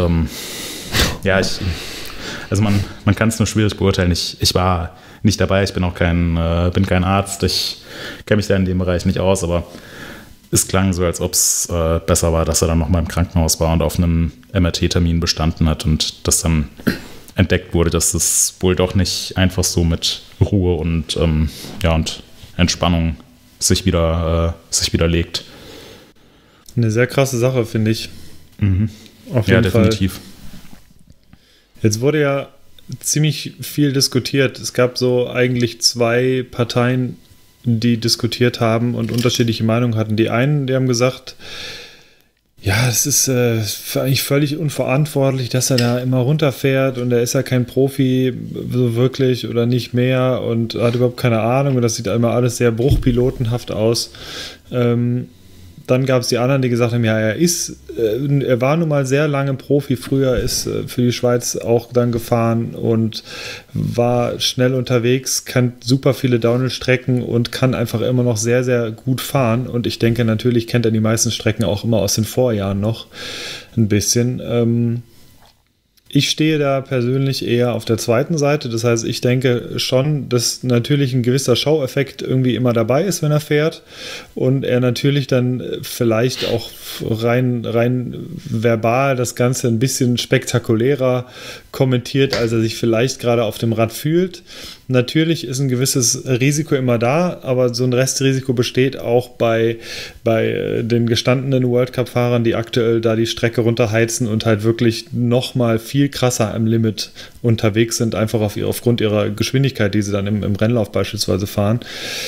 man kann es nur schwierig beurteilen. Ich war nicht dabei, ich bin auch bin kein Arzt, ich kenne mich da in dem Bereich nicht aus, aber es klang so, als ob es besser war, dass er dann nochmal im Krankenhaus war und auf einem MRT-Termin bestanden hat und das dann entdeckt wurde, dass es wohl doch nicht einfach so mit Ruhe und Entspannung sich wieder legt. Eine sehr krasse Sache, finde ich. Mhm. Auf jeden definitiv. Fall. Jetzt wurde ja ziemlich viel diskutiert. Es gab so eigentlich 2 Parteien, die diskutiert haben und unterschiedliche Meinungen hatten. Die einen, die haben gesagt, ja, es ist eigentlich völlig unverantwortlich, dass er da immer runterfährt, und er ist ja kein Profi so wirklich oder nicht mehr und hat überhaupt keine Ahnung, und das sieht immer alles sehr bruchpilotenhaft aus. Dann gab es die anderen, die gesagt haben, ja, er war nun mal sehr lange Profi, früher ist für die Schweiz auch dann gefahren und war schnell unterwegs, kann super viele Downhill-Strecken und kann einfach immer noch sehr, sehr gut fahren, und ich denke, natürlich kennt er die meisten Strecken auch immer aus den Vorjahren noch ein bisschen. Ich stehe da persönlich eher auf der zweiten Seite. Das heißt, ich denke schon, dass natürlich ein gewisser Show-Effekt irgendwie immer dabei ist, wenn er fährt. Und er natürlich dann vielleicht auch rein verbal das Ganze ein bisschen spektakulärer kommentiert, als er sich vielleicht gerade auf dem Rad fühlt. Natürlich ist ein gewisses Risiko immer da, aber so ein Restrisiko besteht auch bei den gestandenen World Cup-Fahrern, die aktuell da die Strecke runterheizen und halt wirklich nochmal viel krasser am Limit unterwegs sind, einfach aufgrund ihrer Geschwindigkeit, die sie dann im Rennlauf beispielsweise fahren.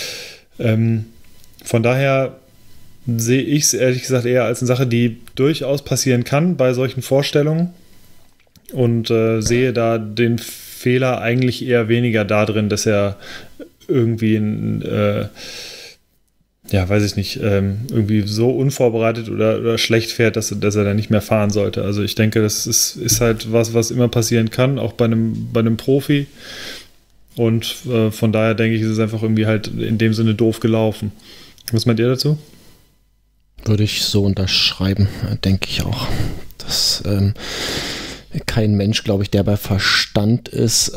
Von daher sehe ich es ehrlich gesagt eher als eine Sache, die durchaus passieren kann bei solchen Vorstellungen, und sehe da den Fehler eigentlich eher weniger darin, dass er irgendwie irgendwie so unvorbereitet oder schlecht fährt, dass er dann nicht mehr fahren sollte. Also ich denke, das ist halt was immer passieren kann, auch bei einem Profi. Und von daher denke ich, ist es einfach irgendwie halt in dem Sinne doof gelaufen. Was meint ihr dazu? Würde ich so unterschreiben, denke ich auch. Dass kein Mensch, glaube ich, der bei Verstand ist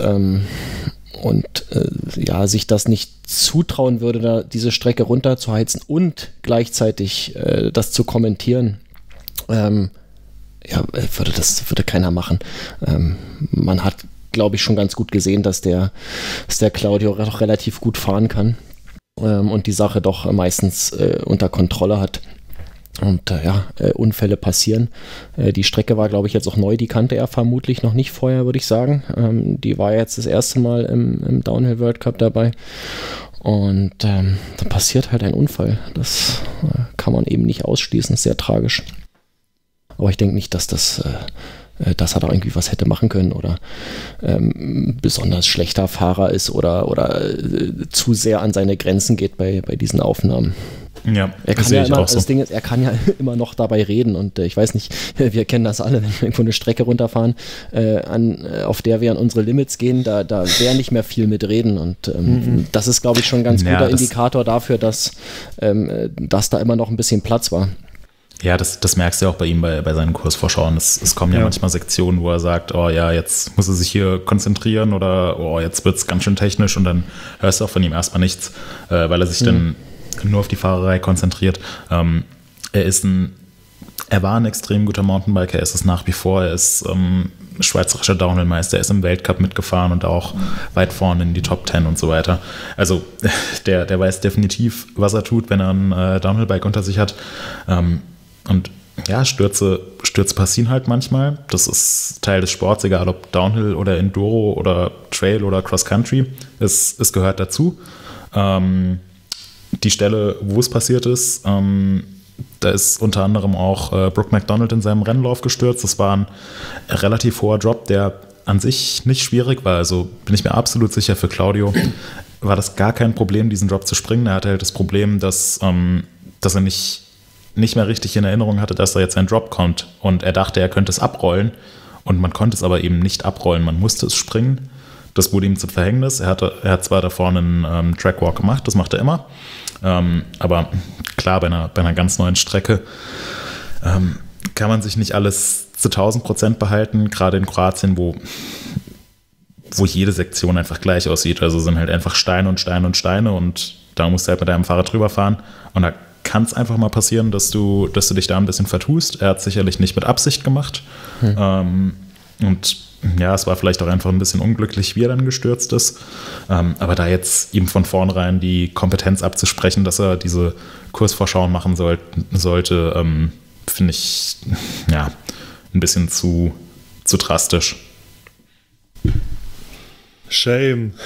sich das nicht zutrauen würde, da diese Strecke runterzuheizen und gleichzeitig das zu kommentieren, würde keiner machen. Man hat, glaube ich, schon ganz gut gesehen, dass der Claudio doch relativ gut fahren kann und die Sache doch meistens unter Kontrolle hat. Und Unfälle passieren. Die Strecke war, glaube ich, jetzt auch neu. Die kannte er vermutlich noch nicht vorher, würde ich sagen. Die war jetzt das erste Mal im Downhill World Cup dabei. Und da passiert halt ein Unfall. Das kann man eben nicht ausschließen. Ist sehr tragisch. Aber ich denke nicht, dass das dass er da irgendwie was hätte machen können oder besonders schlechter Fahrer ist oder zu sehr an seine Grenzen geht bei diesen Aufnahmen. Ja, er kann ja immer, das Ding ist, er kann ja immer noch dabei reden und ich weiß nicht, wir kennen das alle, wenn wir irgendwo eine Strecke runterfahren, auf der wir an unsere Limits gehen, da wäre nicht mehr viel mit reden und das ist, glaube ich, schon ein ganz guter Indikator dafür, dass da immer noch ein bisschen Platz war. Ja, das merkst du auch bei ihm bei seinen Kursvorschauen. Es kommen ja manchmal Sektionen, wo er sagt, oh ja, jetzt muss er sich hier konzentrieren oder oh, jetzt wird es ganz schön technisch und dann hörst du auch von ihm erstmal nichts, weil er sich dann nur auf die Fahrerei konzentriert. Er war ein extrem guter Mountainbiker, er ist es nach wie vor, er ist schweizerischer Downhill-Meister, er ist im Weltcup mitgefahren und auch weit vorne in die Top 10 und so weiter. Also der weiß definitiv, was er tut, wenn er ein Downhill-Bike unter sich hat. Und ja, Stürze passieren halt manchmal. Das ist Teil des Sports, egal ob Downhill oder Enduro oder Trail oder Cross-Country. Es gehört dazu. Die Stelle, wo es passiert ist, da ist unter anderem auch Brooke McDonald in seinem Rennlauf gestürzt. Das war ein relativ hoher Drop, der an sich nicht schwierig war. Also bin ich mir absolut sicher, für Claudio war das gar kein Problem, diesen Drop zu springen. Er hatte halt das Problem, dass er nicht mehr richtig in Erinnerung hatte, dass da jetzt ein Drop kommt. Und er dachte, er könnte es abrollen. Und man konnte es aber eben nicht abrollen. Man musste es springen. Das wurde ihm zum Verhängnis. Er hat zwar da vorne einen Trackwalk gemacht, das macht er immer. Aber klar, bei einer ganz neuen Strecke kann man sich nicht alles zu 1000% behalten, gerade in Kroatien, wo jede Sektion einfach gleich aussieht. Also sind halt einfach Steine und Steine und Steine und da musst du halt mit deinem Fahrrad drüber fahren und da kann es einfach mal passieren, dass du dich da ein bisschen vertust. Er hat es sicherlich nicht mit Absicht gemacht. Und ja, es war vielleicht auch einfach ein bisschen unglücklich, wie er dann gestürzt ist. Aber da jetzt ihm von vornherein die Kompetenz abzusprechen, dass er diese Kursvorschauen machen sollte, finde ich ja ein bisschen zu drastisch. Shame.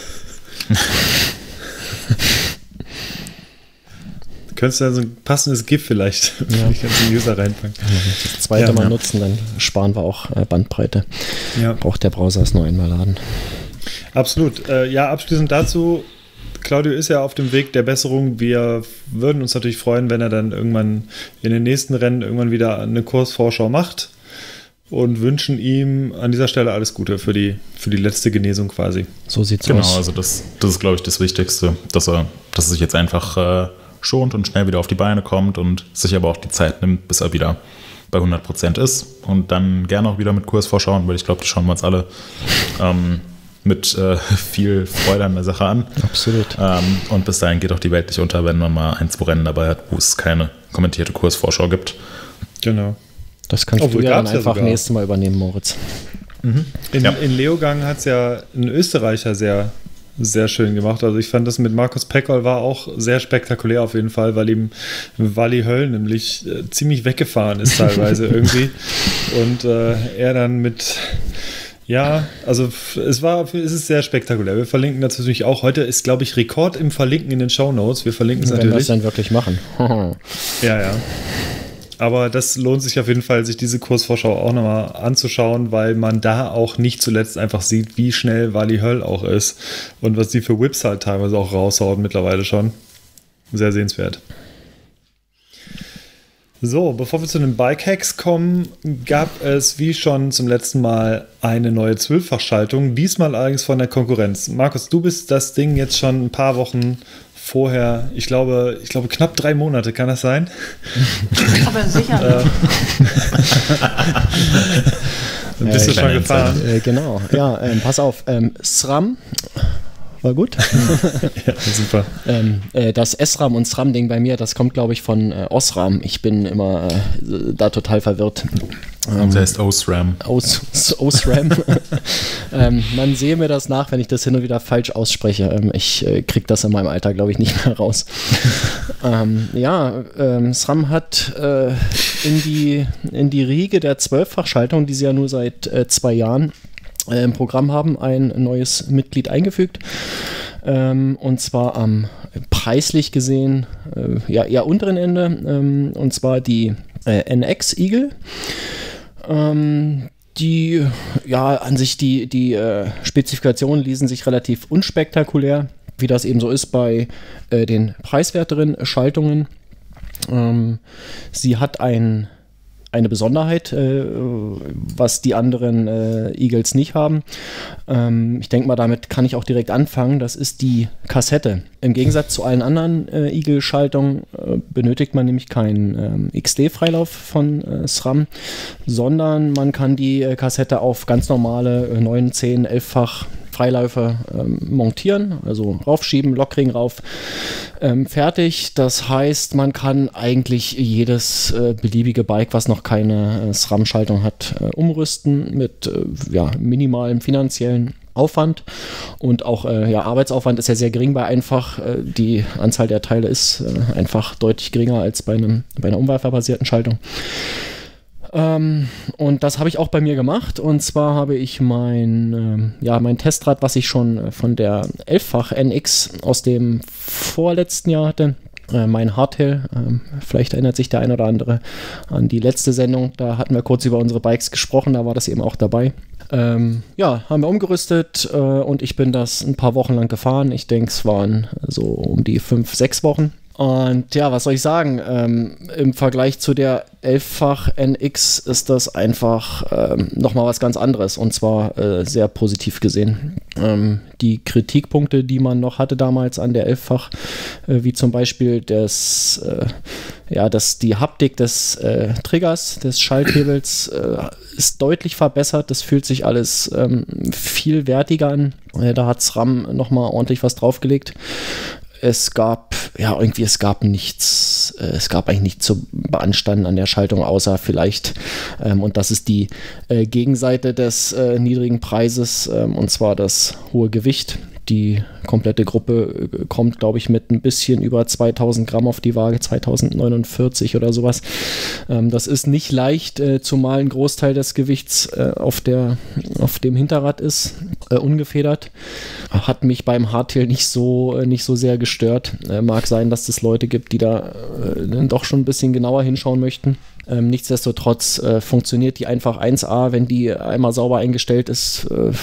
Könntest du da so ein passendes GIF vielleicht für die ganzen User reinpacken? Das zweite Mal nutzen, dann sparen wir auch Bandbreite. Ja. Braucht der Browser es nur einmal laden. Absolut. Abschließend dazu, Claudio ist ja auf dem Weg der Besserung. Wir würden uns natürlich freuen, wenn er dann irgendwann in den nächsten Rennen irgendwann wieder eine Kursvorschau macht und wünschen ihm an dieser Stelle alles Gute für die letzte Genesung quasi. So sieht's aus. Genau, also das ist, glaube ich, das Wichtigste, dass er sich jetzt einfach schont und schnell wieder auf die Beine kommt und sich aber auch die Zeit nimmt, bis er wieder bei 100% ist und dann gerne auch wieder mit Kursvorschauen, weil ich glaube, die schauen wir uns alle mit viel Freude an der Sache an. Absolut. Und bis dahin geht auch die Welt nicht unter, wenn man mal 1-2 Rennen dabei hat, wo es keine kommentierte Kursvorschau gibt. Genau. Das kannst du ja dann einfach nächstes Mal übernehmen, Moritz. In Leogang hat es ja ein Österreicher sehr sehr schön gemacht. Also ich fand das mit Markus Peckerl war auch sehr spektakulär auf jeden Fall, weil ihm Wally Höll nämlich ziemlich weggefahren ist teilweise irgendwie. Und er dann mit also es ist sehr spektakulär. Wir verlinken das natürlich auch. Heute ist, glaube ich, Rekord im Verlinken in den Shownotes. Wir verlinken es natürlich. Wenn wir es dann wirklich machen. Ja. Aber das lohnt sich auf jeden Fall, sich diese Kursvorschau auch nochmal anzuschauen, weil man da auch nicht zuletzt einfach sieht, wie schnell Wally Höll auch ist und was die für Whips halt teilweise auch raushauen mittlerweile schon. Sehr sehenswert. So, bevor wir zu den Bike-Hacks kommen, gab es wie schon zum letzten Mal eine neue 12-fach-Schaltung, diesmal allerdings von der Konkurrenz. Markus, du bist das Ding jetzt schon ein paar Wochen vorher, ich glaube knapp 3 Monate, kann das sein? Aber sicher. Bist du schon gefahren? Genau, pass auf. SRAM war gut. Ja, super. Das SRAM und SRAM-Ding bei mir, das kommt, glaube ich, von OSRAM. Ich bin immer da total verwirrt. Das heißt OSRAM. OSRAM. Man sehe mir das nach, wenn ich das hin und wieder falsch ausspreche. Ich kriege das in meinem Alter, glaube ich, nicht mehr raus. SRAM hat in die Riege der 12-fach-Schaltung, die sie ja nur seit 2 Jahren im Programm haben, ein neues Mitglied eingefügt. Und zwar am preislich gesehen eher unteren Ende. Und zwar die NX Eagle. Die, ja, an sich die Spezifikationen ließen sich relativ unspektakulär, wie das eben so ist bei den preiswerteren Schaltungen. Sie hat eine Besonderheit, was die anderen Eagles nicht haben. Ich denke mal, damit kann ich auch direkt anfangen. Das ist die Kassette. Im Gegensatz zu allen anderen Eagle-Schaltungen benötigt man nämlich keinen XD-Freilauf von SRAM, sondern man kann die Kassette auf ganz normale 9, 10, 11-fach Freiläufer montieren, also raufschieben, Lockring rauf, fertig. Das heißt, man kann eigentlich jedes beliebige Bike, was noch keine SRAM-Schaltung hat, umrüsten mit minimalem finanziellen Aufwand und auch Arbeitsaufwand ist ja sehr gering bei einfach. Die Anzahl der Teile ist einfach deutlich geringer als bei einer umwerferbasierten Schaltung. Und das habe ich auch bei mir gemacht, und zwar habe ich mein Testrad, was ich schon von der 11-fach NX aus dem vorletzten Jahr hatte, mein Hardtail, vielleicht erinnert sich der ein oder andere an die letzte Sendung, da hatten wir kurz über unsere Bikes gesprochen, da war das eben auch dabei. Haben wir umgerüstet und ich bin das ein paar Wochen lang gefahren, ich denke es waren so um die 5, 6 Wochen. Und ja, was soll ich sagen? Im Vergleich zu der 11-fach NX ist das einfach nochmal was ganz anderes, und zwar sehr positiv gesehen. Die Kritikpunkte, die man noch hatte damals an der 11-fach, wie zum Beispiel die Haptik des Triggers, des Schalthebels, ist deutlich verbessert. Das fühlt sich alles viel wertiger an. Da hat SRAM nochmal ordentlich was draufgelegt. Es gab eigentlich nichts zu beanstanden an der Schaltung, außer vielleicht, und das ist die Gegenseite des niedrigen Preises, und zwar das hohe Gewicht. Die komplette Gruppe kommt, glaube ich, mit ein bisschen über 2000 Gramm auf die Waage, 2049 oder sowas. Das ist nicht leicht, zumal ein Großteil des Gewichts auf dem Hinterrad ist, ungefedert. Hat mich beim Hardtail nicht so sehr gestört. Mag sein, dass es Leute gibt, die da doch schon ein bisschen genauer hinschauen möchten. Nichtsdestotrotz funktioniert die einfach 1A, wenn die einmal sauber eingestellt ist.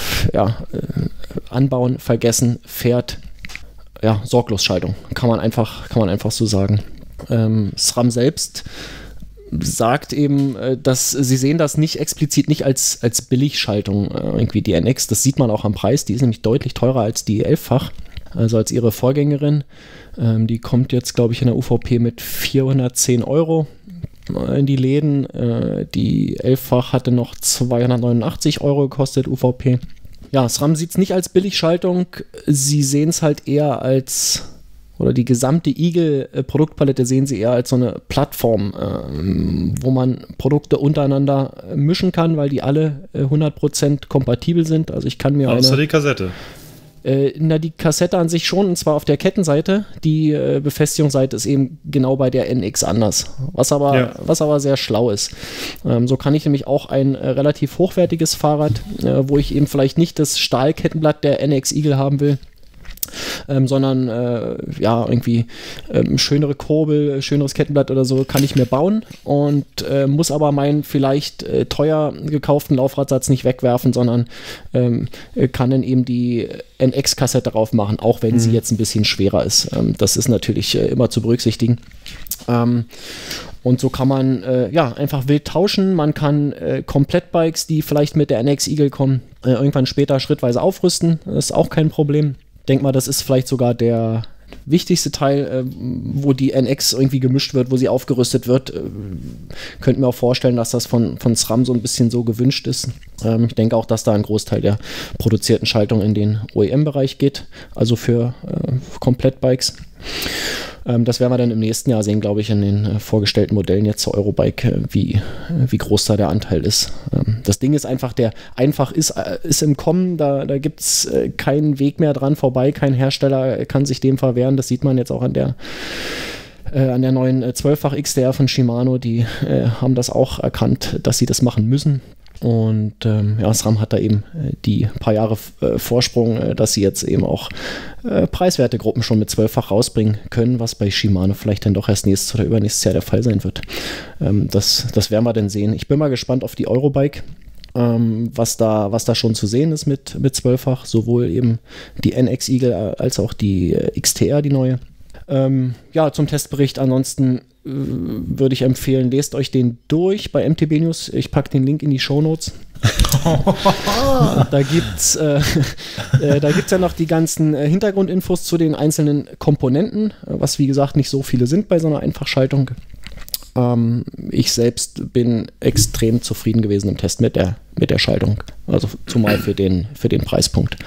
Anbauen, vergessen, fährt. Ja, Sorglosschaltung. Kann man einfach so sagen. SRAM selbst sagt eben, dass sie sehen das nicht explizit nicht als Billigschaltung, irgendwie die NX. Das sieht man auch am Preis. Die ist nämlich deutlich teurer als die 11-fach, also als ihre Vorgängerin. Die kommt jetzt, glaube ich, in der UVP mit 410 € in die Läden. Die 11-fach hatte noch 289 € gekostet, UVP. Ja, SRAM sieht es nicht als Billigschaltung. Sie sehen es halt eher als, oder die gesamte Eagle-Produktpalette sehen sie eher als so eine Plattform, wo man Produkte untereinander mischen kann, weil die alle 100% kompatibel sind. Also ich kann mir außer die Kassette. Die Kassette an sich schon, und zwar auf der Kettenseite. Die Befestigungsseite ist eben genau bei der NX anders, was aber sehr schlau ist. So kann ich nämlich auch ein relativ hochwertiges Fahrrad, wo ich eben vielleicht nicht das Stahlkettenblatt der NX Eagle haben will, sondern irgendwie schönere Kurbel, schöneres Kettenblatt oder so kann ich mir bauen und muss aber meinen vielleicht teuer gekauften Laufradsatz nicht wegwerfen, sondern kann dann eben die NX-Kassette drauf machen, auch wenn sie jetzt ein bisschen schwerer ist. Das ist natürlich immer zu berücksichtigen. Und so kann man einfach wild tauschen. Man kann Komplettbikes, die vielleicht mit der NX Eagle kommen, irgendwann später schrittweise aufrüsten. Das ist auch kein Problem. Denk mal, das ist vielleicht sogar der wichtigste Teil, wo die NX irgendwie gemischt wird, wo sie aufgerüstet wird. Könnte mir auch vorstellen, dass das von SRAM so ein bisschen so gewünscht ist. Ich denke auch, dass da ein Großteil der produzierten Schaltung in den OEM-Bereich geht, also für Komplettbikes. Das werden wir dann im nächsten Jahr sehen, glaube ich, in den vorgestellten Modellen jetzt zur Eurobike, wie groß da der Anteil ist. Das Ding ist einfach, ist im Kommen, da gibt es keinen Weg mehr dran vorbei, kein Hersteller kann sich dem verwehren, das sieht man jetzt auch an der neuen 12-fach XDR von Shimano, die haben das auch erkannt, dass sie das machen müssen. Und SRAM hat da eben die paar Jahre Vorsprung, dass sie jetzt eben auch preiswerte Gruppen schon mit 12-fach rausbringen können, was bei Shimano vielleicht dann doch erst nächstes oder übernächstes Jahr der Fall sein wird. Das werden wir dann sehen. Ich bin mal gespannt auf die Eurobike. was da schon zu sehen ist mit 12-fach, sowohl eben die NX Eagle als auch die XTR, die neue. Zum Testbericht ansonsten würde ich empfehlen, lest euch den durch bei MTB News. Ich packe den Link in die Shownotes. Da gibt's ja noch die ganzen Hintergrundinfos zu den einzelnen Komponenten, was wie gesagt nicht so viele sind bei so einer Einfachschaltung. Ich selbst bin extrem zufrieden gewesen im Test mit der Schaltung, also zumal für den Preispunkt.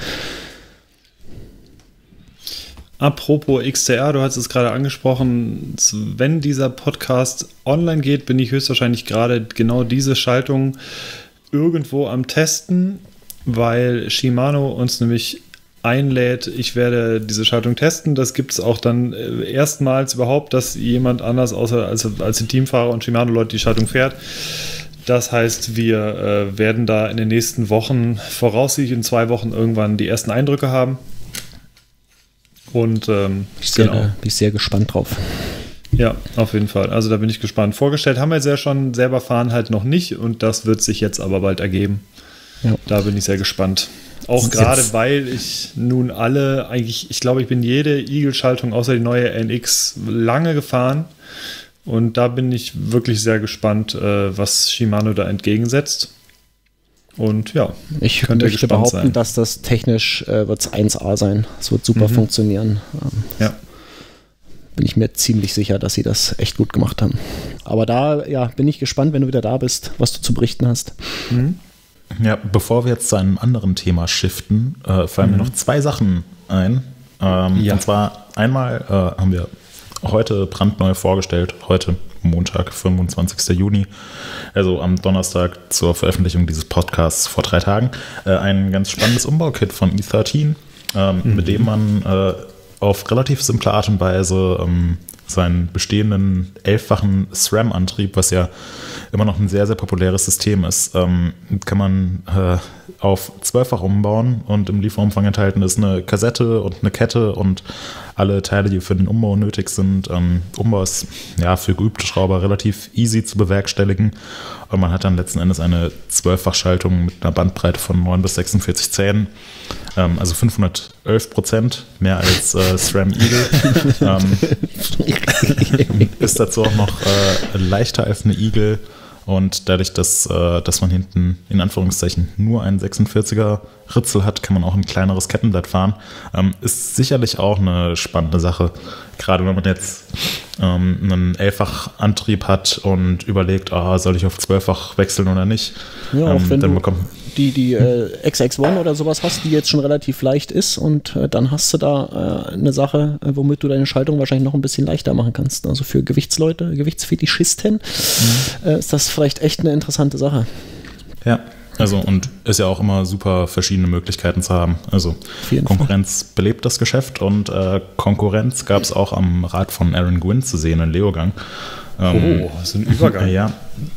Apropos XTR, du hast es gerade angesprochen, wenn dieser Podcast online geht, bin ich höchstwahrscheinlich gerade genau diese Schaltung irgendwo am Testen, weil Shimano uns nämlich einlädt. Ich werde diese Schaltung testen. Das gibt es auch dann erstmals überhaupt, dass jemand anders außer als die Teamfahrer und Shimano-Leute die Schaltung fährt. Das heißt, wir werden da in den nächsten Wochen, voraussichtlich in 2 Wochen, irgendwann die ersten Eindrücke haben. Und bin ich sehr gespannt drauf. Ja, auf jeden Fall. Also da bin ich gespannt. Vorgestellt haben wir es ja schon, selber fahren halt noch nicht und das wird sich jetzt aber bald ergeben. Ja. Da bin ich sehr gespannt. Auch gerade, weil ich nun ich glaube, ich bin jede Eagle-Schaltung außer die neue NX lange gefahren und da bin ich wirklich sehr gespannt, was Shimano da entgegensetzt. Und ja, ich möchte behaupten, dass das technisch wird es 1A sein. Es wird super funktionieren. Ja. Bin ich mir ziemlich sicher, dass sie das echt gut gemacht haben. Aber da bin ich gespannt, wenn du wieder da bist, was du zu berichten hast. Ja, bevor wir jetzt zu einem anderen Thema shiften, fallen mir noch 2 Sachen ein. Und zwar einmal haben wir heute brandneu vorgestellt, heute Montag, 25. Juni, also am Donnerstag zur Veröffentlichung dieses Podcasts vor 3 Tagen, ein ganz spannendes Umbaukit von E13, mit dem man auf relativ simple Art und Weise seinen bestehenden 11-fachen SRAM-Antrieb, was ja immer noch ein sehr, sehr populäres System ist, kann man auf 12-fach umbauen und im Lieferumfang enthalten ist eine Kassette und eine Kette und alle Teile, die für den Umbau nötig sind. Umbau ist für geübte Schrauber relativ easy zu bewerkstelligen und man hat dann letzten Endes eine 12-fach-Schaltung mit einer Bandbreite von 9 bis 46 Zähnen, also 511%, mehr als SRAM Eagle. Ist dazu auch noch leichter als eine Eagle. Und dadurch, dass man hinten in Anführungszeichen nur einen 46er Ritzel hat, kann man auch ein kleineres Kettenblatt fahren. Ist sicherlich auch eine spannende Sache. Gerade wenn man jetzt einen 11-fach Antrieb hat und überlegt, soll ich auf 12-fach wechseln oder nicht. Ja, auch wenn du die XX1 oder sowas hast, die jetzt schon relativ leicht ist und dann hast du da eine Sache, womit du deine Schaltung wahrscheinlich noch ein bisschen leichter machen kannst. Also für Gewichtsleute, Gewichtsfetischisten ist das vielleicht echt eine interessante Sache. Ja, also und ist ja auch immer super, verschiedene Möglichkeiten zu haben. Also Konkurrenz belebt das Geschäft und Konkurrenz gab es auch am Rad von Aaron Gwin zu sehen in Leogang. So ein Übergang. Ja,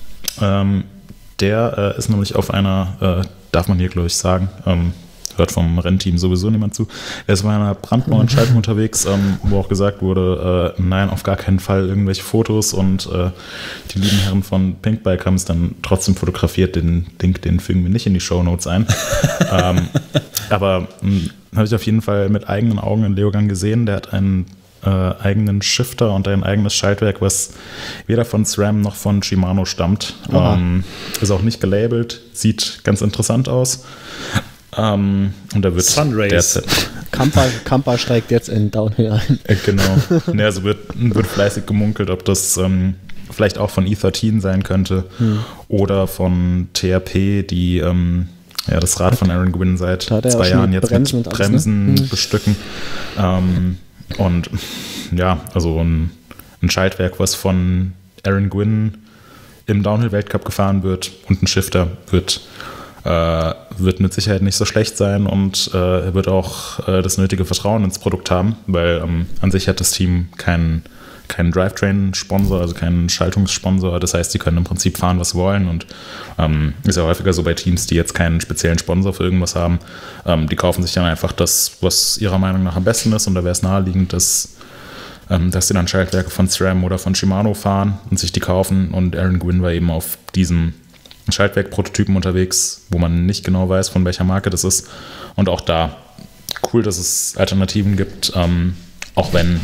der ist nämlich auf einer, darf man hier glaube ich sagen, hört vom Rennteam sowieso niemand zu. Er ist bei einer brandneuen Schaltung unterwegs, wo auch gesagt wurde, nein, auf gar keinen Fall irgendwelche Fotos und die lieben Herren von Pinkbike haben es dann trotzdem fotografiert. Den Link, den fügen wir nicht in die Shownotes ein. Aber habe ich auf jeden Fall mit eigenen Augen in Leogang gesehen. Der hat einen eigenen Shifter und ein eigenes Schaltwerk, was weder von SRAM noch von Shimano stammt. Ist auch nicht gelabelt, sieht ganz interessant aus. Und da wird Sunrays. Kampa steigt jetzt in Downhill ein. Genau. Also wird fleißig gemunkelt, ob das vielleicht auch von E13 sein könnte oder von TRP, die das Rad von Aaron Gwin seit 2 Jahren jetzt mit Bremsen bestücken. Und also ein Schaltwerk, was von Aaron Gwin im Downhill-Weltcup gefahren wird und ein Shifter wird mit Sicherheit nicht so schlecht sein und er wird auch das nötige Vertrauen ins Produkt haben, weil an sich hat das Team keinen Drivetrain-Sponsor, also keinen Schaltungssponsor. Das heißt, die können im Prinzip fahren, was sie wollen und ist ja häufiger so bei Teams, die jetzt keinen speziellen Sponsor für irgendwas haben. Die kaufen sich dann einfach das, was ihrer Meinung nach am besten ist und da wäre es naheliegend, dass sie dann Schaltwerke von SRAM oder von Shimano fahren und sich die kaufen und Aaron Gwin war eben auf diesem Schaltwerk-Prototypen unterwegs, wo man nicht genau weiß, von welcher Marke das ist. Und auch da cool, dass es Alternativen gibt, auch wenn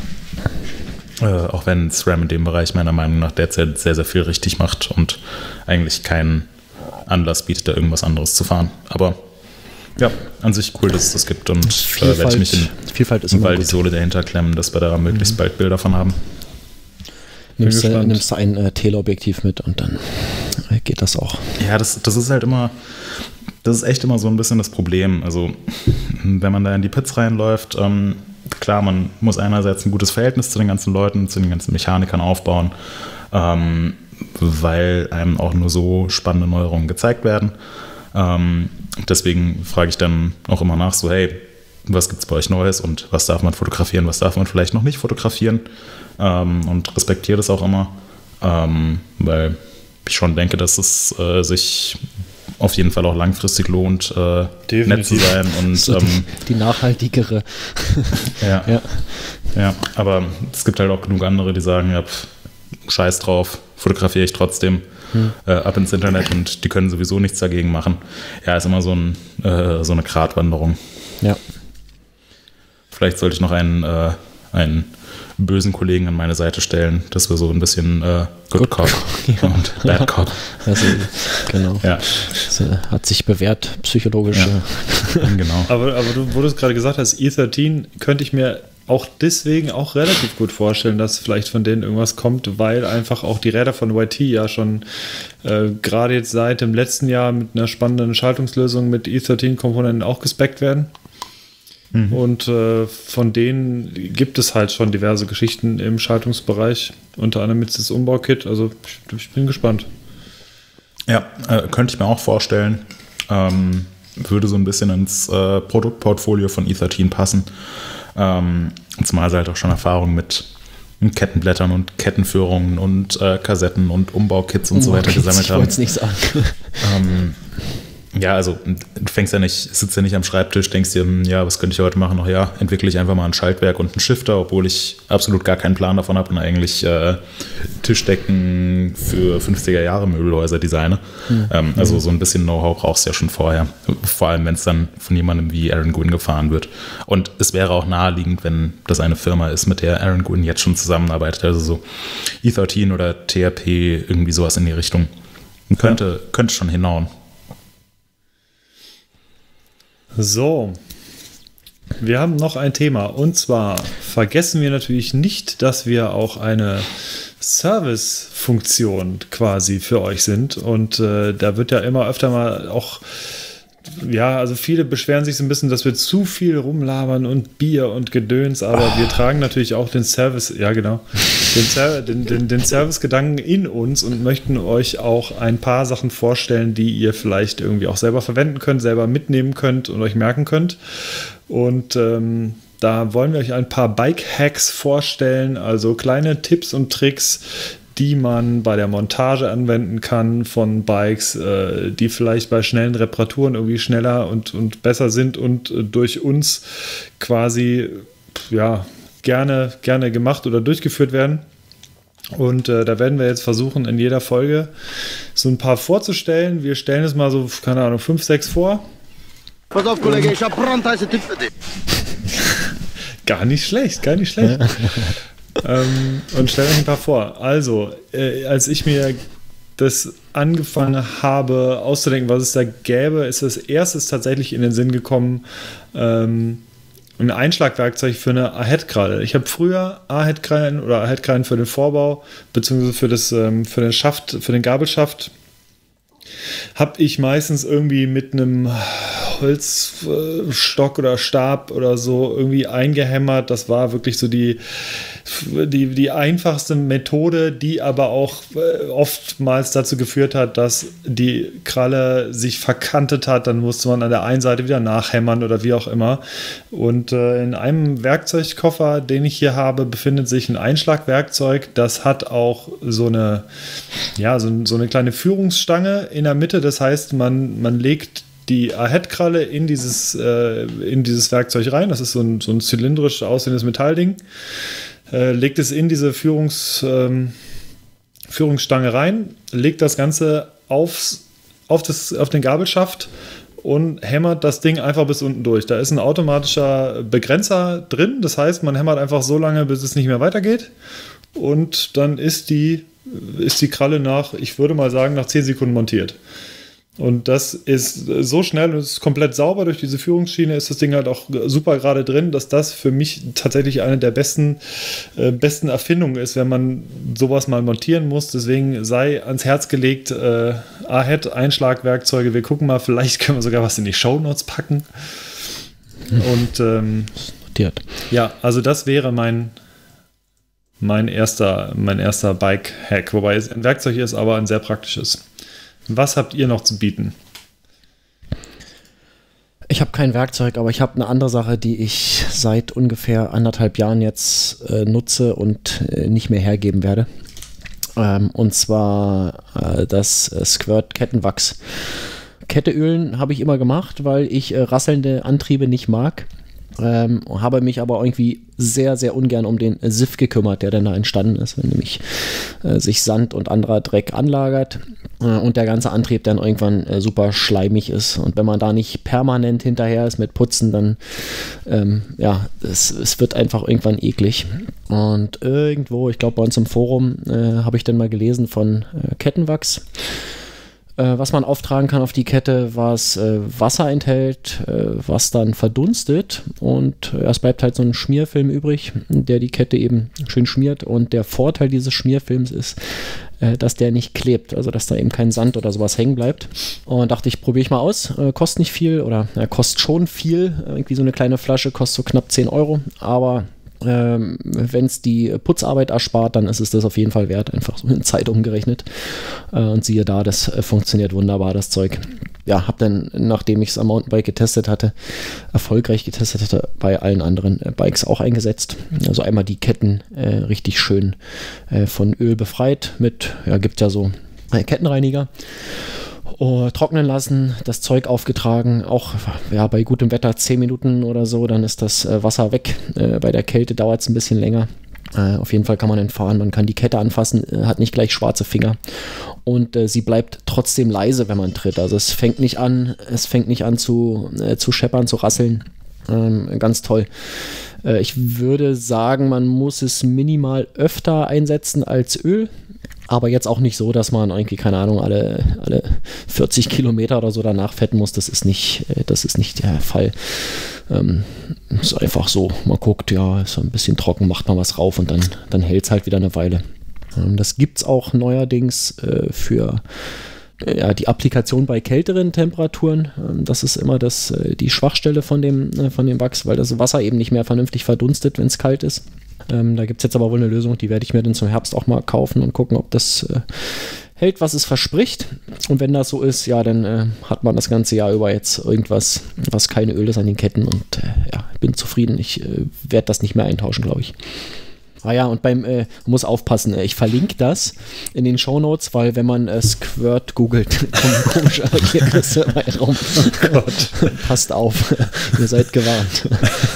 SRAM in dem Bereich meiner Meinung nach derzeit sehr, sehr viel richtig macht und eigentlich keinen Anlass bietet, da irgendwas anderes zu fahren. Aber ja, an sich cool, dass es das gibt und werde ich mich in die Sohle dahinter klemmen, dass wir da möglichst bald Bilder davon haben. Nimmst du ein Teleobjektiv mit und dann geht das auch. Ja, das ist halt immer, das ist echt immer so ein bisschen das Problem. Also, wenn man da in die Pits reinläuft, klar, man muss einerseits ein gutes Verhältnis zu den ganzen Leuten, zu den ganzen Mechanikern aufbauen, weil einem auch nur so spannende Neuerungen gezeigt werden. Deswegen frage ich dann auch immer nach, so hey, was gibt es bei euch Neues und was darf man fotografieren, was darf man vielleicht noch nicht fotografieren, und respektiere das auch immer, weil ich schon denke, dass es sich auf jeden Fall auch langfristig lohnt, nett zu sein. Und so die nachhaltigere. Ja, aber es gibt halt auch genug andere, die sagen, ja, scheiß drauf, fotografiere ich trotzdem ab ins Internet und die können sowieso nichts dagegen machen. Ja, ist immer so eine Gratwanderung. Ja. Vielleicht sollte ich noch einen bösen Kollegen an meine Seite stellen, dass wir so ein bisschen Good Cop und Bad Cop. Also, genau. Ja. Das hat sich bewährt, psychologisch. Ja. Genau. Aber wo du es gerade gesagt hast, E13 könnte ich mir auch deswegen auch relativ gut vorstellen, dass vielleicht von denen irgendwas kommt, weil einfach auch die Räder von YT ja schon gerade jetzt seit dem letzten Jahr mit einer spannenden Schaltungslösung mit E13-Komponenten auch gespeckt werden. Und von denen gibt es halt schon diverse Geschichten im Schaltungsbereich, unter anderem mit das Umbau-Kit. Also ich bin gespannt. Ja, könnte ich mir auch vorstellen. Würde so ein bisschen ins Produktportfolio von E13 passen. Zumal sie halt auch schon Erfahrung mit Kettenblättern und Kettenführungen und Kassetten und Umbaukits und so weiter gesammelt haben. Ich wollte es nicht sagen. Ja, also du sitzt ja nicht am Schreibtisch, denkst dir, ja, was könnte ich heute machen? Ach ja, entwickle ich einfach mal ein Schaltwerk und einen Shifter, obwohl ich absolut gar keinen Plan davon habe und eigentlich Tischdecken für 50er-Jahre-Möbelhäuser designe. Also so ein bisschen Know-how brauchst du ja schon vorher. Vor allem, wenn es dann von jemandem wie Aaron Gwin gefahren wird. Und es wäre auch naheliegend, wenn das eine Firma ist, mit der Aaron Gwin jetzt schon zusammenarbeitet. Also so E13 oder TRP, irgendwie sowas in die Richtung. Könnte schon hinhauen. So, wir haben noch ein Thema und zwar vergessen wir natürlich nicht, dass wir auch eine Service-Funktion quasi für euch sind und da wird ja immer öfter mal auch, ja, also viele beschweren sich so ein bisschen, dass wir zu viel rumlabern und Bier und Gedöns, aber wir tragen natürlich auch den Service, ja genau, den Service-Gedanken in uns und möchten euch auch ein paar Sachen vorstellen, die ihr vielleicht irgendwie auch selber verwenden könnt, selber mitnehmen könnt und euch merken könnt. Und da wollen wir euch ein paar Bike-Hacks vorstellen, also kleine Tipps und Tricks, die man bei der Montage anwenden kann von Bikes, die vielleicht bei schnellen Reparaturen irgendwie schneller und besser sind und durch uns quasi ja, gerne gemacht oder durchgeführt werden. Und da werden wir jetzt versuchen, in jeder Folge so ein paar vorzustellen. Wir stellen es mal so, keine Ahnung, 5, 6 vor. Pass auf, Kollege, ich habe brandheiße Tipps für dich. Gar nicht schlecht. Und stell euch ein paar vor. Also, als ich mir das angefangen habe auszudenken, was es da gäbe, ist als erstes tatsächlich in den Sinn gekommen, ein Einschlagwerkzeug für eine Ahead-Kralle. Ich habe früher Ahead-Krallen oder Ahead-Krallen für den Vorbau, beziehungsweise für den Schaft, für den Gabelschaft, habe ich meistens irgendwie mit einem Holzstock oder Stab oder so irgendwie eingehämmert. Das war wirklich so die einfachste Methode, die aber auch oftmals dazu geführt hat, dass die Kralle sich verkantet hat. Dann musste man an der einen Seite wieder nachhämmern oder wie auch immer. Und in einem Werkzeugkoffer, den ich hier habe, befindet sich ein Einschlagwerkzeug. Das hat auch so eine kleine Führungsstange in der Mitte. Das heißt, man legt die Ahead-Kralle in dieses Werkzeug rein. Das ist so ein zylindrisch aussehendes Metallding. Legt es in diese Führungsstange rein, legt das Ganze aufs auf den Gabelschaft und hämmert das Ding einfach bis unten durch. Da ist ein automatischer Begrenzer drin. Das heißt, man hämmert einfach so lange, bis es nicht mehr weitergeht. Und dann ist die Kralle ich würde mal sagen, nach 10 Sekunden montiert. Und das ist so schnell und es ist komplett sauber. Durch diese Führungsschiene ist das Ding halt auch super gerade drin, dass das für mich tatsächlich eine der besten Erfindungen ist, wenn man sowas mal montieren muss. Deswegen sei ans Herz gelegt, Ahead, Einschlagwerkzeuge. Wir gucken mal, vielleicht können wir sogar was in die Shownotes packen. Und notiert. Ja, also das wäre mein erster Bike-Hack, wobei es ein Werkzeug ist, aber ein sehr praktisches. Was habt ihr noch zu bieten? Ich habe kein Werkzeug, aber ich habe eine andere Sache, die ich seit ungefähr 1,5 Jahren jetzt nutze und nicht mehr hergeben werde. Und zwar das Squirt Kettenwachs. Ketteölen habe ich immer gemacht, weil ich rasselnde Antriebe nicht mag. Habe mich aber irgendwie sehr, sehr ungern um den Siff gekümmert, der dann da entstanden ist, wenn nämlich sich Sand und anderer Dreck anlagert und der ganze Antrieb dann irgendwann super schleimig ist. Und wenn man da nicht permanent hinterher ist mit Putzen, dann es wird einfach irgendwann eklig. Und irgendwo, ich glaube bei uns im Forum, habe ich dann mal gelesen von Kettenwachs, was man auftragen kann auf die Kette, was Wasser enthält, was dann verdunstet und es bleibt halt so ein Schmierfilm übrig, der die Kette eben schön schmiert, und der Vorteil dieses Schmierfilms ist, dass der nicht klebt, also dass da eben kein Sand oder sowas hängen bleibt. Und dachte ich, probiere ich mal aus, kostet nicht viel oder kostet schon viel, irgendwie so eine kleine Flasche kostet so knapp 10 €, aber wenn es die Putzarbeit erspart, dann ist es das auf jeden Fall wert, einfach so in Zeit umgerechnet. Und siehe da, das funktioniert wunderbar, das Zeug. Ja, habe dann, nachdem ich es am Mountainbike erfolgreich getestet hatte, bei allen anderen Bikes auch eingesetzt. Also einmal die Ketten richtig schön von Öl befreit mit, gibt ja so Kettenreiniger. Trocknen lassen, das Zeug aufgetragen, auch bei gutem Wetter 10 Minuten oder so, dann ist das Wasser weg. Bei der Kälte dauert es ein bisschen länger. Auf jeden Fall kann man entfahren, man kann die Kette anfassen, hat nicht gleich schwarze Finger und sie bleibt trotzdem leise, wenn man tritt. Also es fängt nicht an zu scheppern, zu rasseln. Ganz toll. Ich würde sagen, man muss es minimal öfter einsetzen als Öl. Aber jetzt auch nicht so, dass man irgendwie, keine Ahnung, alle 40 Kilometer oder so danach fetten muss. Das ist nicht der Fall. Ist einfach so, man guckt, ist so ein bisschen trocken, macht man was rauf und dann hält es halt wieder eine Weile. Das gibt es auch neuerdings für die Applikation bei kälteren Temperaturen. Das ist immer die Schwachstelle von dem Wachs, weil das Wasser eben nicht mehr vernünftig verdunstet, wenn es kalt ist. Da gibt es jetzt aber wohl eine Lösung, die werde ich mir dann zum Herbst auch mal kaufen und gucken, ob das hält, was es verspricht. Und wenn das so ist, dann hat man das ganze Jahr über jetzt irgendwas, was kein Öl ist an den Ketten, und ich bin zufrieden. Ich werde das nicht mehr eintauschen, glaube ich. Und man muss aufpassen, ich verlinke das in den Shownotes, weil wenn man Squirt googelt, kommen komische Ergebnisse dabei rum. Oh Gott. Passt auf, ihr seid gewarnt.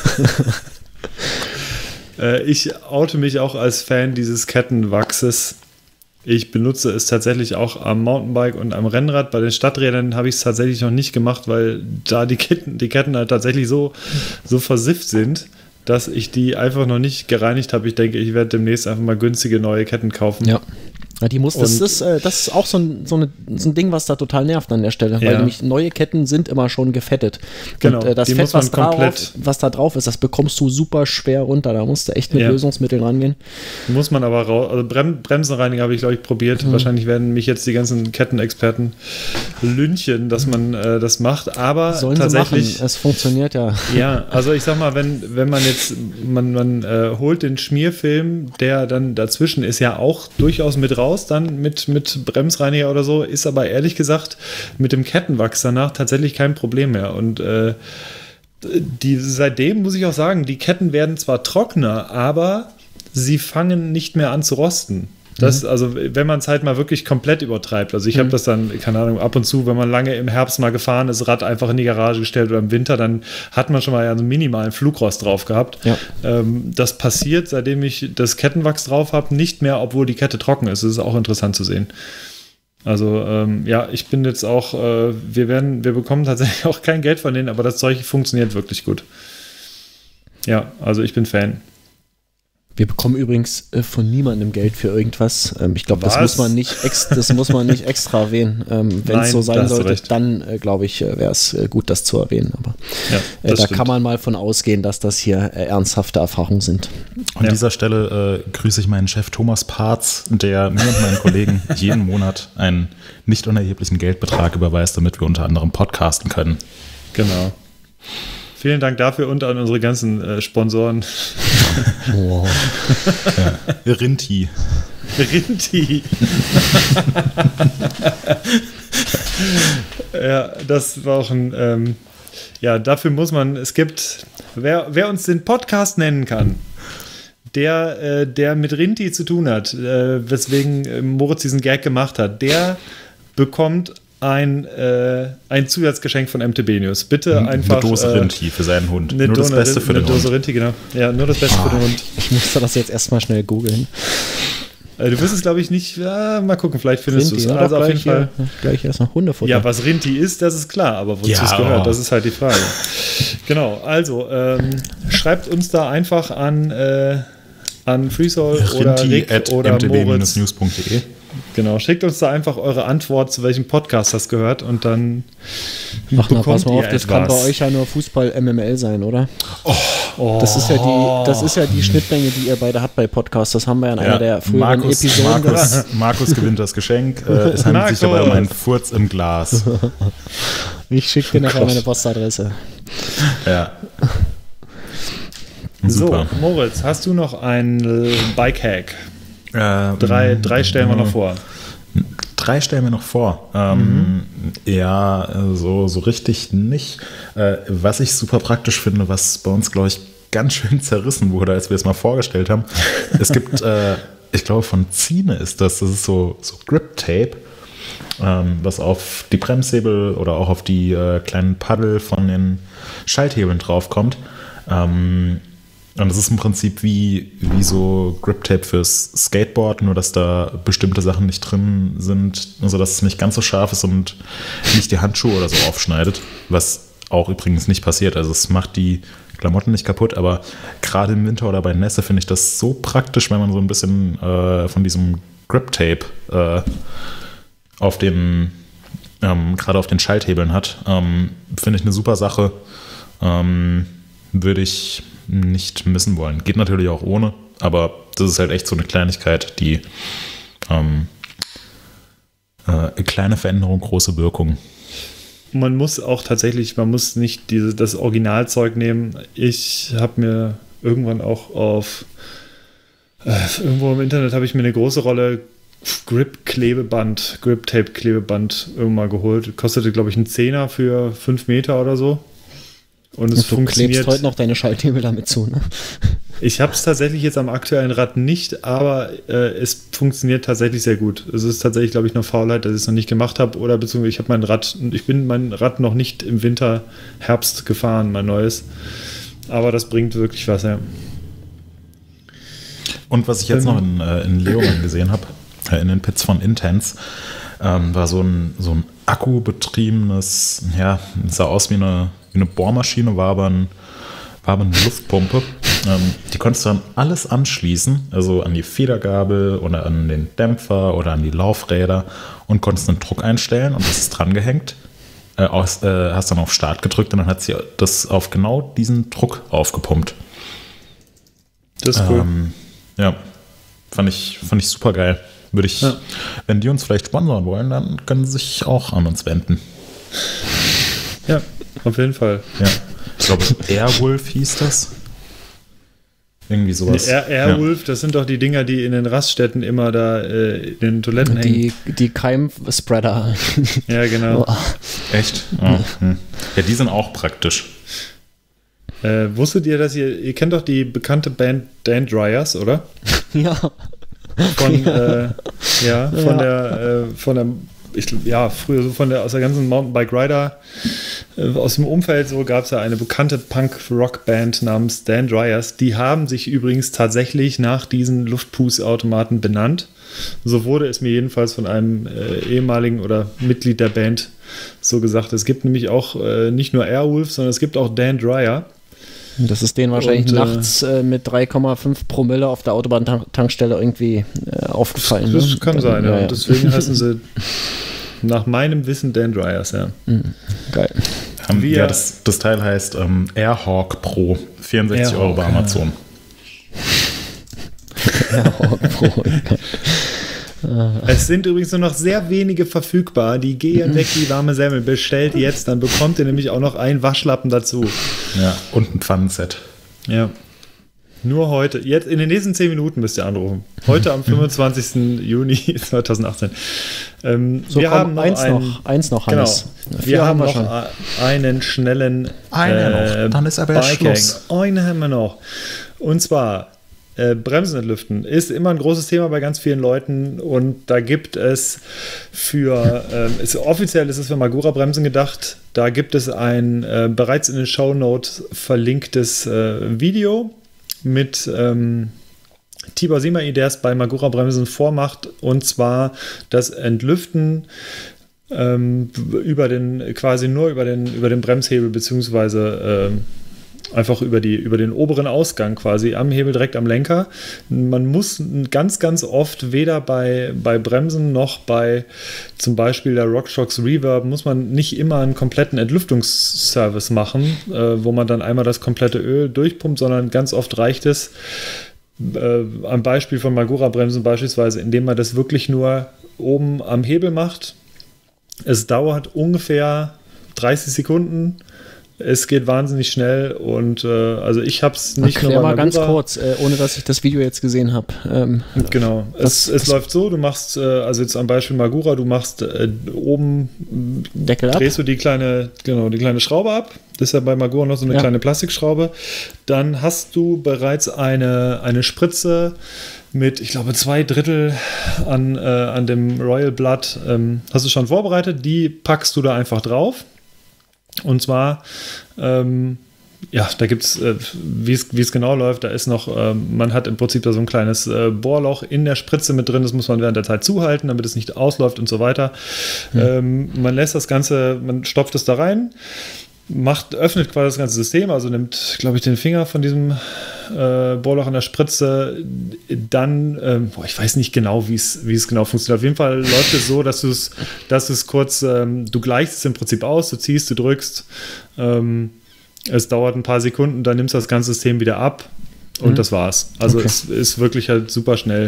Ich oute mich auch als Fan dieses Kettenwachses. Ich benutze es tatsächlich auch am Mountainbike und am Rennrad. Bei den Stadträdern habe ich es tatsächlich noch nicht gemacht, weil da die Ketten halt tatsächlich so versifft sind, dass ich die einfach noch nicht gereinigt habe. Ich denke, ich werde demnächst einfach mal günstige neue Ketten kaufen. Ja. Das ist auch so ein Ding, was da total nervt an der Stelle, weil nämlich neue Ketten sind immer schon gefettet. Genau, und das Fett, was da drauf ist, das bekommst du super schwer runter. Da musst du echt mit Lösungsmitteln rangehen. Muss man aber raus. Also Bremsenreiniger habe ich, glaube ich, probiert. Wahrscheinlich werden mich jetzt die ganzen Kettenexperten lynchen, dass man das macht. Aber sollen tatsächlich. Sie machen. Es funktioniert ja. Ja, also ich sag mal, wenn man jetzt, man holt den Schmierfilm, der dann dazwischen ist, ja auch durchaus mit raus, dann mit Bremsreiniger oder so, ist aber ehrlich gesagt mit dem Kettenwachs danach tatsächlich kein Problem mehr. Und seitdem muss ich auch sagen, die Ketten werden zwar trockener, aber sie fangen nicht mehr an zu rosten. Also wenn man es halt mal wirklich komplett übertreibt. Also ich habe das dann, keine Ahnung, ab und zu, wenn man lange im Herbst mal gefahren ist, Rad einfach in die Garage gestellt oder im Winter, dann hat man schon mal einen minimalen Flugrost drauf gehabt. Ja. Das passiert, seitdem ich das Kettenwachs drauf habe, nicht mehr, obwohl die Kette trocken ist. Das ist auch interessant zu sehen. Also ja, ich bin jetzt auch, wir bekommen tatsächlich auch kein Geld von denen, aber das Zeug funktioniert wirklich gut. Ja, also ich bin Fan. Wir bekommen übrigens von niemandem Geld für irgendwas. Ich glaube, das muss man nicht extra erwähnen. Wenn es so sein sollte, dann glaube ich, wäre es gut, das zu erwähnen. Aber da stimmt. Kann man mal von ausgehen, dass das hier ernsthafte Erfahrungen sind. An dieser Stelle grüße ich meinen Chef Thomas Parz, der mir und meinen Kollegen jeden Monat einen nicht unerheblichen Geldbetrag überweist, damit wir unter anderem podcasten können. Genau. Vielen Dank dafür und an unsere ganzen Sponsoren. Wow. Ja. Rinti. Ja, das war auch ein, ja, dafür muss man, es gibt, wer uns den Podcast nennen kann, der mit Rinti zu tun hat, weswegen Moritz diesen Gag gemacht hat, der bekommt ein Zusatzgeschenk von MTB News. Bitte einfach. Eine Dose Rinti für seinen Hund. Nur das Beste für den Hund. Eine Dose Rinti, genau. Ja, nur das Beste für den Hund. Ich musste das jetzt erstmal schnell googeln. Du wirst es, glaube ich, nicht. Mal gucken, vielleicht findest du es. Also auf jeden Fall. Gleich erstmal Hundefutter. Ja, was Rinti ist, das ist klar, aber wozu es gehört, das ist halt die Frage. Genau, also schreibt uns da einfach an Freesoul oder Rick oder mtb-news.de. Genau, schickt uns da einfach eure Antwort, zu welchem Podcast das gehört und dann pass mal auf, das kann bei euch ja nur Fußball-MML sein, oder? Oh. Das ist ja die Schnittmenge, die ihr beide habt bei Podcasts. Das haben wir ja in einer der früheren Episoden. Markus gewinnt das Geschenk. Es handelt sich dabei um einen Furz im Glas. Ich schicke dir nachher meine Postadresse. Ja. Super. So, Moritz, hast du noch einen Bike-Hack? Drei stellen wir noch vor. 3 stellen wir noch vor. Ja, so richtig nicht. Was ich super praktisch finde, was bei uns, glaube ich, ganz schön zerrissen wurde, als wir es mal vorgestellt haben. Es gibt, ich glaube, von Zine ist das ist so Grip-Tape, was auf die Bremshebel oder auch auf die kleinen Paddel von den Schalthebeln draufkommt. Und das ist im Prinzip wie so Grip-Tape fürs Skateboard, nur dass da bestimmte Sachen nicht drin sind, also dass es nicht ganz so scharf ist und nicht die Handschuhe oder so aufschneidet, was auch übrigens nicht passiert. Also es macht die Klamotten nicht kaputt, aber gerade im Winter oder bei Nässe finde ich das so praktisch, wenn man so ein bisschen von diesem Grip-Tape auf den gerade auf den Schalthebeln hat. Finde ich eine super Sache. Würde ich nicht missen wollen. Geht natürlich auch ohne, aber das ist halt echt so eine Kleinigkeit, die kleine Veränderung, große Wirkung. Man muss auch tatsächlich, man muss nicht das Originalzeug nehmen. Ich habe mir irgendwann auch irgendwo im Internet habe ich mir eine große Rolle Grip-Tape-Klebeband irgendwann mal geholt. Kostete, glaube ich, einen Zehner für 5 Meter oder so. Und es funktioniert. Du klebst heute noch deine Schalthebel damit zu, ne? Ich habe es tatsächlich jetzt am aktuellen Rad nicht, aber es funktioniert tatsächlich sehr gut. Es ist tatsächlich, glaube ich, eine Faulheit, dass ich es noch nicht gemacht habe, oder beziehungsweise ich bin mein Rad noch nicht im Winter, Herbst gefahren, mein neues. Aber das bringt wirklich was, ja. Und was ich jetzt noch in Leogang gesehen habe, in den Pits von Intense, war so ein akkubetriebenes, ja, sah aus wie eine Bohrmaschine, war aber eine Luftpumpe. Die konntest du an alles anschließen, also an die Federgabel oder an den Dämpfer oder an die Laufräder, und konntest einen Druck einstellen und das ist dran gehängt. Hast dann auf Start gedrückt und dann hat sie das auf genau diesen Druck aufgepumpt. Das ist cool. Ja, fand ich super geil. Wenn die uns vielleicht sponsoren wollen, dann können sie sich auch an uns wenden. Ja, auf jeden Fall. Ja. Ich glaube, Airwolf hieß das. Irgendwie sowas. Airwolf, das sind doch die Dinger, die in den Raststätten immer da in den Toiletten hängen. Die Keimspreader. Ja, genau. Oh. Echt? Oh. Ja, die sind auch praktisch. Wusstet ihr, dass ihr kennt doch die bekannte Band Dan Dryers, oder? Ja. Früher so aus der ganzen Mountainbike Rider aus dem Umfeld so gab es ja eine bekannte Punk-Rock-Band namens Dan Dryers. Die haben sich übrigens tatsächlich nach diesen Luftpustautomaten benannt. So wurde es mir jedenfalls von einem ehemaligen oder Mitglied der Band so gesagt. Es gibt nämlich auch nicht nur Airwolf, sondern es gibt auch Dan Dryer. Das ist denen wahrscheinlich nachts mit 3,5 Promille auf der Autobahntankstelle irgendwie aufgefallen. Das ne? kann sein, ja. Ja. Deswegen heißen sie nach meinem Wissen Dan Dryers, ja. Geil. Ja, das Teil heißt Airhawk Pro, 64 Euro bei Amazon. Es sind übrigens nur noch sehr wenige verfügbar. Die gehen weg, die warme Semmel. Bestellt jetzt, dann bekommt ihr nämlich auch noch einen Waschlappen dazu. Ja, und ein Pfannenset. Ja. Nur heute. Jetzt in den nächsten 10 Minuten müsst ihr anrufen. Heute am 25. Juni 2018. Wir haben noch eins noch, Hannes. Genau. Wir haben noch einen schnellen Dann ist aber Schluss. Einen haben wir noch. Und zwar Bremsen entlüften ist immer ein großes Thema bei ganz vielen Leuten und da gibt es offiziell ist es für Magura-Bremsen gedacht, da gibt es ein bereits in den Shownotes verlinktes Video mit Tibor Simai, der es bei Magura-Bremsen vormacht, und zwar das Entlüften über den Bremshebel beziehungsweise einfach über den oberen Ausgang quasi am Hebel direkt am Lenker. Man muss ganz, ganz oft weder bei Bremsen noch bei zum Beispiel der RockShox Reverb muss man nicht immer einen kompletten Entlüftungsservice machen, wo man dann einmal das komplette Öl durchpumpt, sondern ganz oft reicht es, am Beispiel von Magura-Bremsen beispielsweise, indem man das wirklich nur oben am Hebel macht. Es dauert ungefähr 30 Sekunden. Es geht wahnsinnig schnell und also ich habe es nicht nur mal ganz kurz, ohne dass ich das Video jetzt gesehen habe. Genau, es läuft so, du machst, also jetzt am Beispiel Magura, du machst oben, Deckel drehst du die kleine Schraube ab, das ist ja bei Magura noch so eine kleine Plastikschraube, dann hast du bereits eine Spritze mit, ich glaube, 2/3 an dem Royal Blood, hast du schon vorbereitet, die packst du da einfach drauf. Und zwar, da gibt es, wie es genau läuft, da ist noch, man hat im Prinzip da so ein kleines Bohrloch in der Spritze mit drin, das muss man während der Zeit zuhalten, damit es nicht ausläuft und so weiter. Man lässt das Ganze, man stopft es da rein, öffnet quasi das ganze System, also nimmt, glaube ich, den Finger von diesem Bohrloch an der Spritze, dann, ich weiß nicht genau, wie es genau funktioniert. Auf jeden Fall läuft es so, dass du es kurz, du gleichst es im Prinzip aus, du ziehst, du drückst, es dauert ein paar Sekunden, dann nimmst du das ganze System wieder ab und das war's. Also es ist wirklich halt super schnell.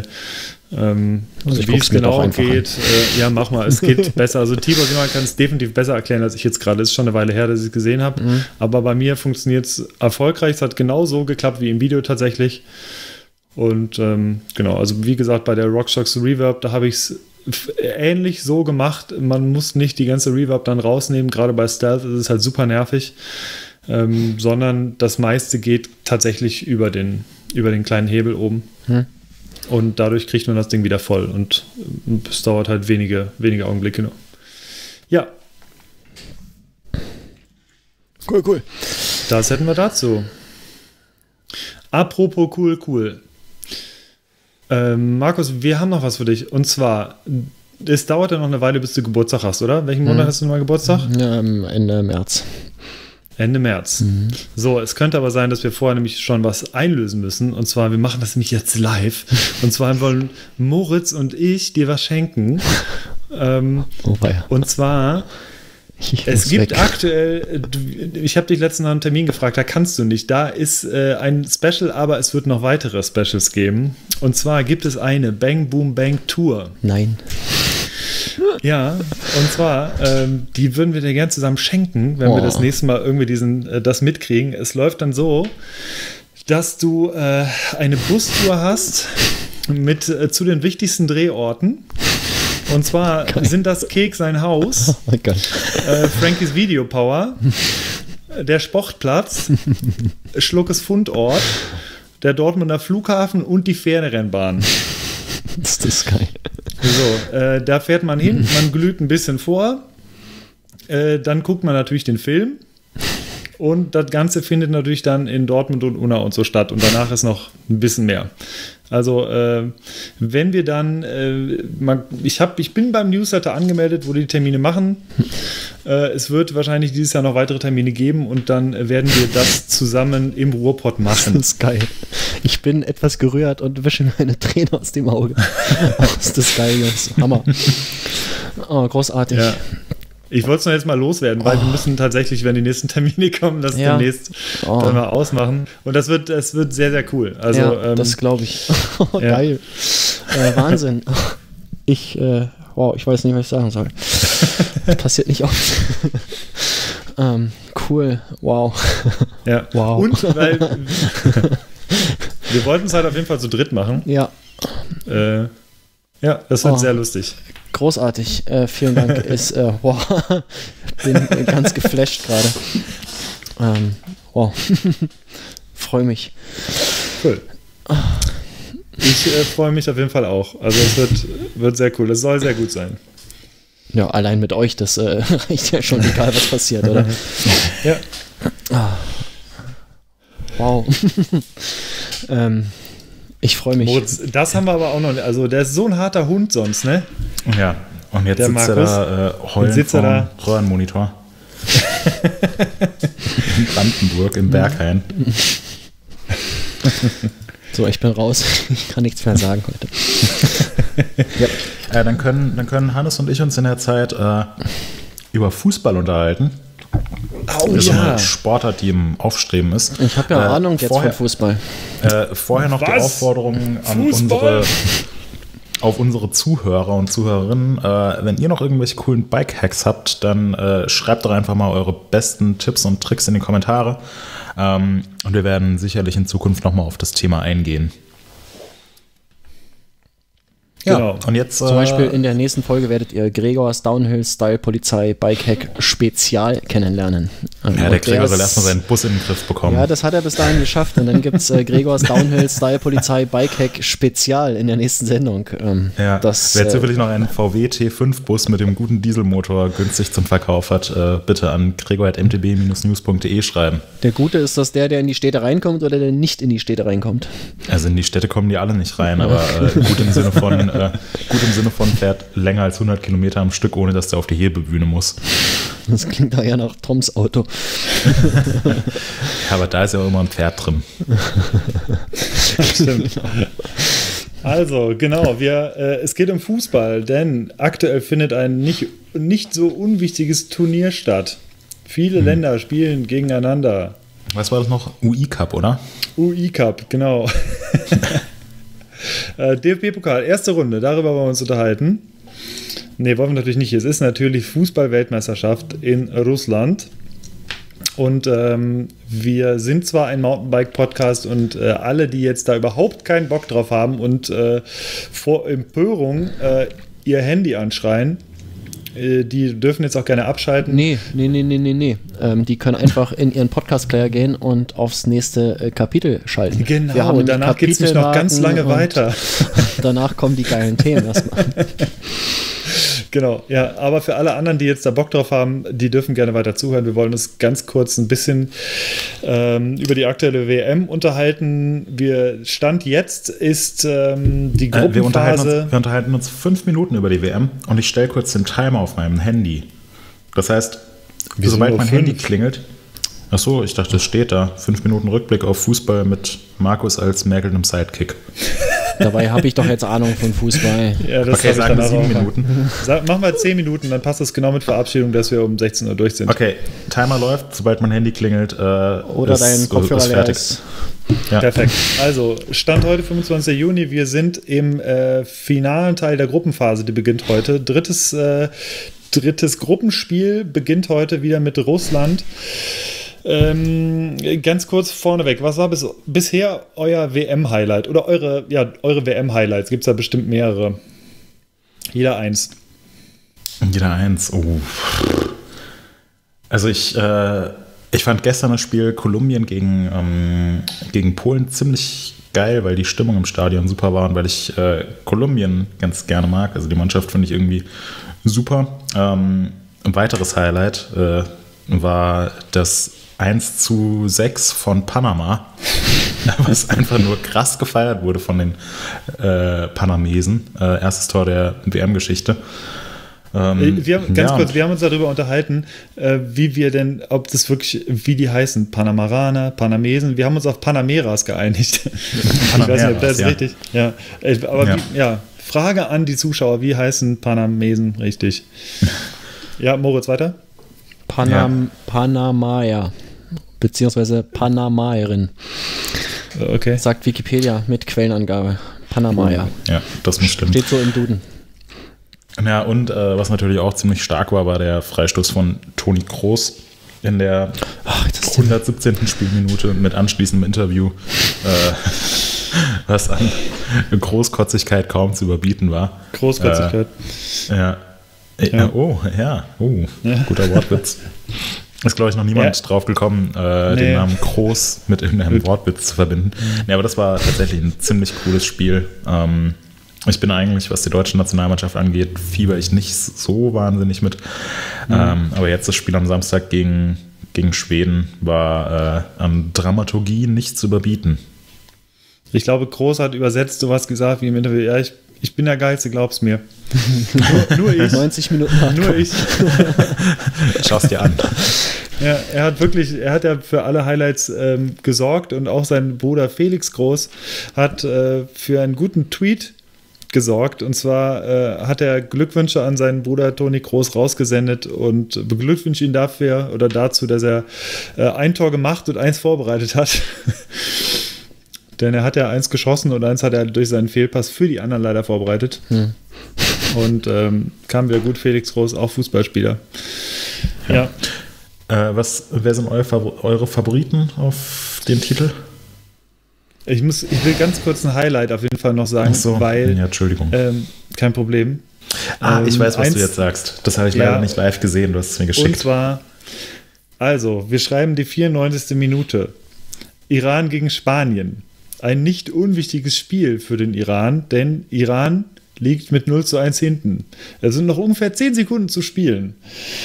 Wie es genau geht, mach mal, es geht besser. Also Tibor Simai kann es definitiv besser erklären als ich jetzt gerade. Es ist schon eine Weile her, dass ich es gesehen habe. Aber bei mir funktioniert es erfolgreich. Es hat genau so geklappt wie im Video tatsächlich. Und genau, also wie gesagt, bei der RockShox Reverb, da habe ich es ähnlich so gemacht. Man muss nicht die ganze Reverb dann rausnehmen. Gerade bei Stealth ist es halt super nervig. Sondern das meiste geht tatsächlich über den kleinen Hebel oben. Und dadurch kriegt man das Ding wieder voll. Und es dauert halt wenige Augenblicke. Ja. Cool. Das hätten wir dazu. Apropos cool. Markus, wir haben noch was für dich. Und zwar, es dauert ja noch eine Weile, bis du Geburtstag hast, oder? Welchen Monat hast du nochmal Geburtstag? Ja, Ende März. Ende März. So, es könnte aber sein, dass wir vorher nämlich schon was einlösen müssen. Und zwar, wir machen das nämlich jetzt live. Und zwar wollen Moritz und ich dir was schenken. Und zwar, es gibt aktuell, ich habe dich letztens nach einem Termin gefragt, da kannst du nicht. Da ist ein Special, aber es wird noch weitere Specials geben. Und zwar gibt es eine Bang Boom Bang Tour. Nein. Ja, und zwar, die würden wir dir gerne zusammen schenken, wenn wir das nächste Mal irgendwie das mitkriegen. Es läuft dann so, dass du eine Bustour hast zu den wichtigsten Drehorten. Und zwar sind das Kek sein Haus, Frankies Videopower, der Sportplatz, Schluckes Fundort, der Dortmunder Flughafen und die Pferderennbahn. Das ist geil. So, da fährt man hin, man glüht ein bisschen vor, dann guckt man natürlich den Film. Und das Ganze findet natürlich dann in Dortmund und Unna und so statt. Und danach ist noch ein bisschen mehr. Also, wenn wir dann, ich bin beim Newsletter angemeldet, wo die Termine machen. Es wird wahrscheinlich dieses Jahr noch weitere Termine geben und dann werden wir das zusammen im Ruhrpott machen. Das ist geil. Ich bin etwas gerührt und wische mir eine Träne aus dem Auge. Das ist geil, Jungs. Hammer. Oh, großartig. Ja. Ich wollte es noch jetzt mal loswerden, weil wir müssen tatsächlich, wenn die nächsten Termine kommen, das demnächst dann mal ausmachen. Und das wird sehr, sehr cool. Also, ja, das glaube ich. Geil. Wahnsinn. Ich weiß nicht, was ich sagen soll. Das passiert nicht oft. Cool. Wow. Ja. Wow. Und weil wir wollten es halt auf jeden Fall zu dritt machen. Ja. Ja, das wird sehr lustig. Großartig, vielen Dank. Bin ganz geflasht gerade. Freue mich. Cool. Ich freue mich auf jeden Fall auch. Also es wird sehr cool. Es soll sehr gut sein. Ja, allein mit euch, das reicht ja schon, egal was passiert, oder? Ja. Wow. Ich freue mich. Moritz, das haben wir aber auch noch nicht. Also der ist so ein harter Hund sonst, ne? Ja, und jetzt der sitzt Markus, er da heulen vom Röhrenmonitor. In Brandenburg, im Berghain. So, ich bin raus. Ich kann nichts mehr sagen heute. Ja. Dann können Hannes und ich uns in der Zeit über Fußball unterhalten. Oh, das ist eine Sportart, die im Aufstreben ist. Ich habe ja Ahnung jetzt von Fußball. Vorher noch die Aufforderung an unsere Zuhörer und Zuhörerinnen, wenn ihr noch irgendwelche coolen Bike-Hacks habt, dann schreibt doch einfach mal eure besten Tipps und Tricks in die Kommentare. Und wir werden sicherlich in Zukunft nochmal auf das Thema eingehen. Ja, genau. Und jetzt zum Beispiel in der nächsten Folge werdet ihr Gregors Downhill Style Polizei Bike Hack Spezial kennenlernen. Ja, der Gregor soll erstmal seinen Bus in den Griff bekommen. Ja, das hat er bis dahin geschafft. Und dann gibt es Gregors Downhill Style Polizei Bike Hack Spezial in der nächsten Sendung. Wer zufällig noch einen VW T5 Bus mit dem guten Dieselmotor günstig zum Verkauf hat, bitte an gregor@mtb-news.de schreiben. Der Gute ist das der in die Städte reinkommt oder der nicht in die Städte reinkommt? Also in die Städte kommen die alle nicht rein, aber gut im Sinne von fährt länger als 100 Kilometer am Stück, ohne dass der auf die Hebebühne muss. Das klingt da ja nach Toms Auto. Ja, aber da ist ja auch immer ein Pferd drin. Stimmt. Also, genau, es geht um Fußball, denn aktuell findet ein nicht so unwichtiges Turnier statt. Viele Länder spielen gegeneinander. Was war das noch? UI Cup, oder? UI Cup, genau. DFB-Pokal, erste Runde, darüber wollen wir uns unterhalten. Ne, wollen wir natürlich nicht. Es ist natürlich Fußball-Weltmeisterschaft in Russland. Und wir sind zwar ein Mountainbike-Podcast und alle, die jetzt da überhaupt keinen Bock drauf haben und vor Empörung ihr Handy anschreien, die dürfen jetzt auch gerne abschalten. Nee. Die können einfach in ihren Podcast-Player gehen und aufs nächste Kapitel schalten. Genau, und danach geht es nämlich noch ganz lange weiter. Danach kommen die geilen Themen erstmal. Genau, ja, aber für alle anderen, die jetzt da Bock drauf haben, die dürfen gerne weiter zuhören. Wir wollen uns ganz kurz ein bisschen über die aktuelle WM unterhalten. Stand jetzt ist die Gruppenphase. Wir unterhalten uns 5 Minuten über die WM und ich stelle kurz den Timer auf meinem Handy. Das heißt, sobald mein Handy klingelt, achso, ich dachte, es steht da, 5 Minuten Rückblick auf Fußball mit Markus als merkelndem Sidekick. Dabei habe ich doch jetzt Ahnung von Fußball. Ja, das okay, sagen wir 7 Minuten. Machen wir 10 Minuten, dann passt das genau mit Verabschiedung, dass wir um 16 Uhr durch sind. Okay, Timer läuft, sobald mein Handy klingelt. Oder dein Kopfhörer leer ist. Ja. Perfekt. Also, Stand heute 25. Juni. Wir sind im finalen Teil der Gruppenphase, die beginnt heute. Drittes Gruppenspiel beginnt heute wieder mit Russland. Ganz kurz vorneweg, was war bisher euer WM-Highlight? Oder eure WM-Highlights? Gibt es da bestimmt mehrere? Jeder eins. Jeder eins, oh. Also ich fand gestern das Spiel Kolumbien gegen Polen ziemlich geil, weil die Stimmung im Stadion super war und weil ich Kolumbien ganz gerne mag. Also die Mannschaft finde ich irgendwie super. ein weiteres Highlight war das 1:6 von Panama, was einfach nur krass gefeiert wurde von den Panamesen. Erstes Tor der WM-Geschichte. Wir haben uns darüber unterhalten, ob das wirklich, wie die heißen, Panameraner, Panamesen. Wir haben uns auf Panameras geeinigt. Ich weiß nicht, ob das ist richtig. Ja. Aber Frage an die Zuschauer, wie heißen Panamesen richtig? Ja, Moritz, weiter? Panamaya, beziehungsweise Panamaerin. Okay. Sagt Wikipedia mit Quellenangabe. Panamaya. Ja, das muss stimmen. Steht so im Duden. Ja, und was natürlich auch ziemlich stark war der Freistoß von Toni Kroos in der 117. Spielminute mit anschließendem Interview, was an Großkotzigkeit kaum zu überbieten war. Großkotzigkeit. Guter Wortwitz. Ist, glaube ich, noch niemand drauf gekommen, den Namen Kroos mit irgendeinem Wortwitz zu verbinden. Nee, aber das war tatsächlich ein ziemlich cooles Spiel. Ich bin eigentlich, was die deutsche Nationalmannschaft angeht, fieber ich nicht so wahnsinnig mit. Aber jetzt das Spiel am Samstag gegen Schweden war an Dramaturgie nicht zu überbieten. Ich glaube, Kroos hat übersetzt sowas gesagt wie im Interview, ja, ich bin der Geilste, glaub's mir. nur ich. 90 Minuten nach. Nur ich. Schau's dir an. Ja, er hat ja für alle Highlights gesorgt und auch sein Bruder Felix Groß hat für einen guten Tweet gesorgt. Und zwar hat er Glückwünsche an seinen Bruder Toni Kroos rausgesendet und beglückwünscht ihn dafür oder dazu, dass er ein Tor gemacht und eins vorbereitet hat. Denn er hat ja eins geschossen und eins hat er durch seinen Fehlpass für die anderen leider vorbereitet. Und kam wieder gut, Felix Groß, auch Fußballspieler. Ja. Wer sind eure Favoriten auf den Titel? Ich will ganz kurz ein Highlight auf jeden Fall noch sagen, weil. Ja, Entschuldigung. Kein Problem. Ich weiß, was du jetzt sagst. Das habe ich leider nicht live gesehen, du hast es mir geschickt. Und zwar, wir schreiben die 94. Minute. Iran gegen Spanien. Ein nicht unwichtiges Spiel für den Iran, denn Iran liegt mit 0:1 hinten. Es sind noch ungefähr 10 Sekunden zu spielen.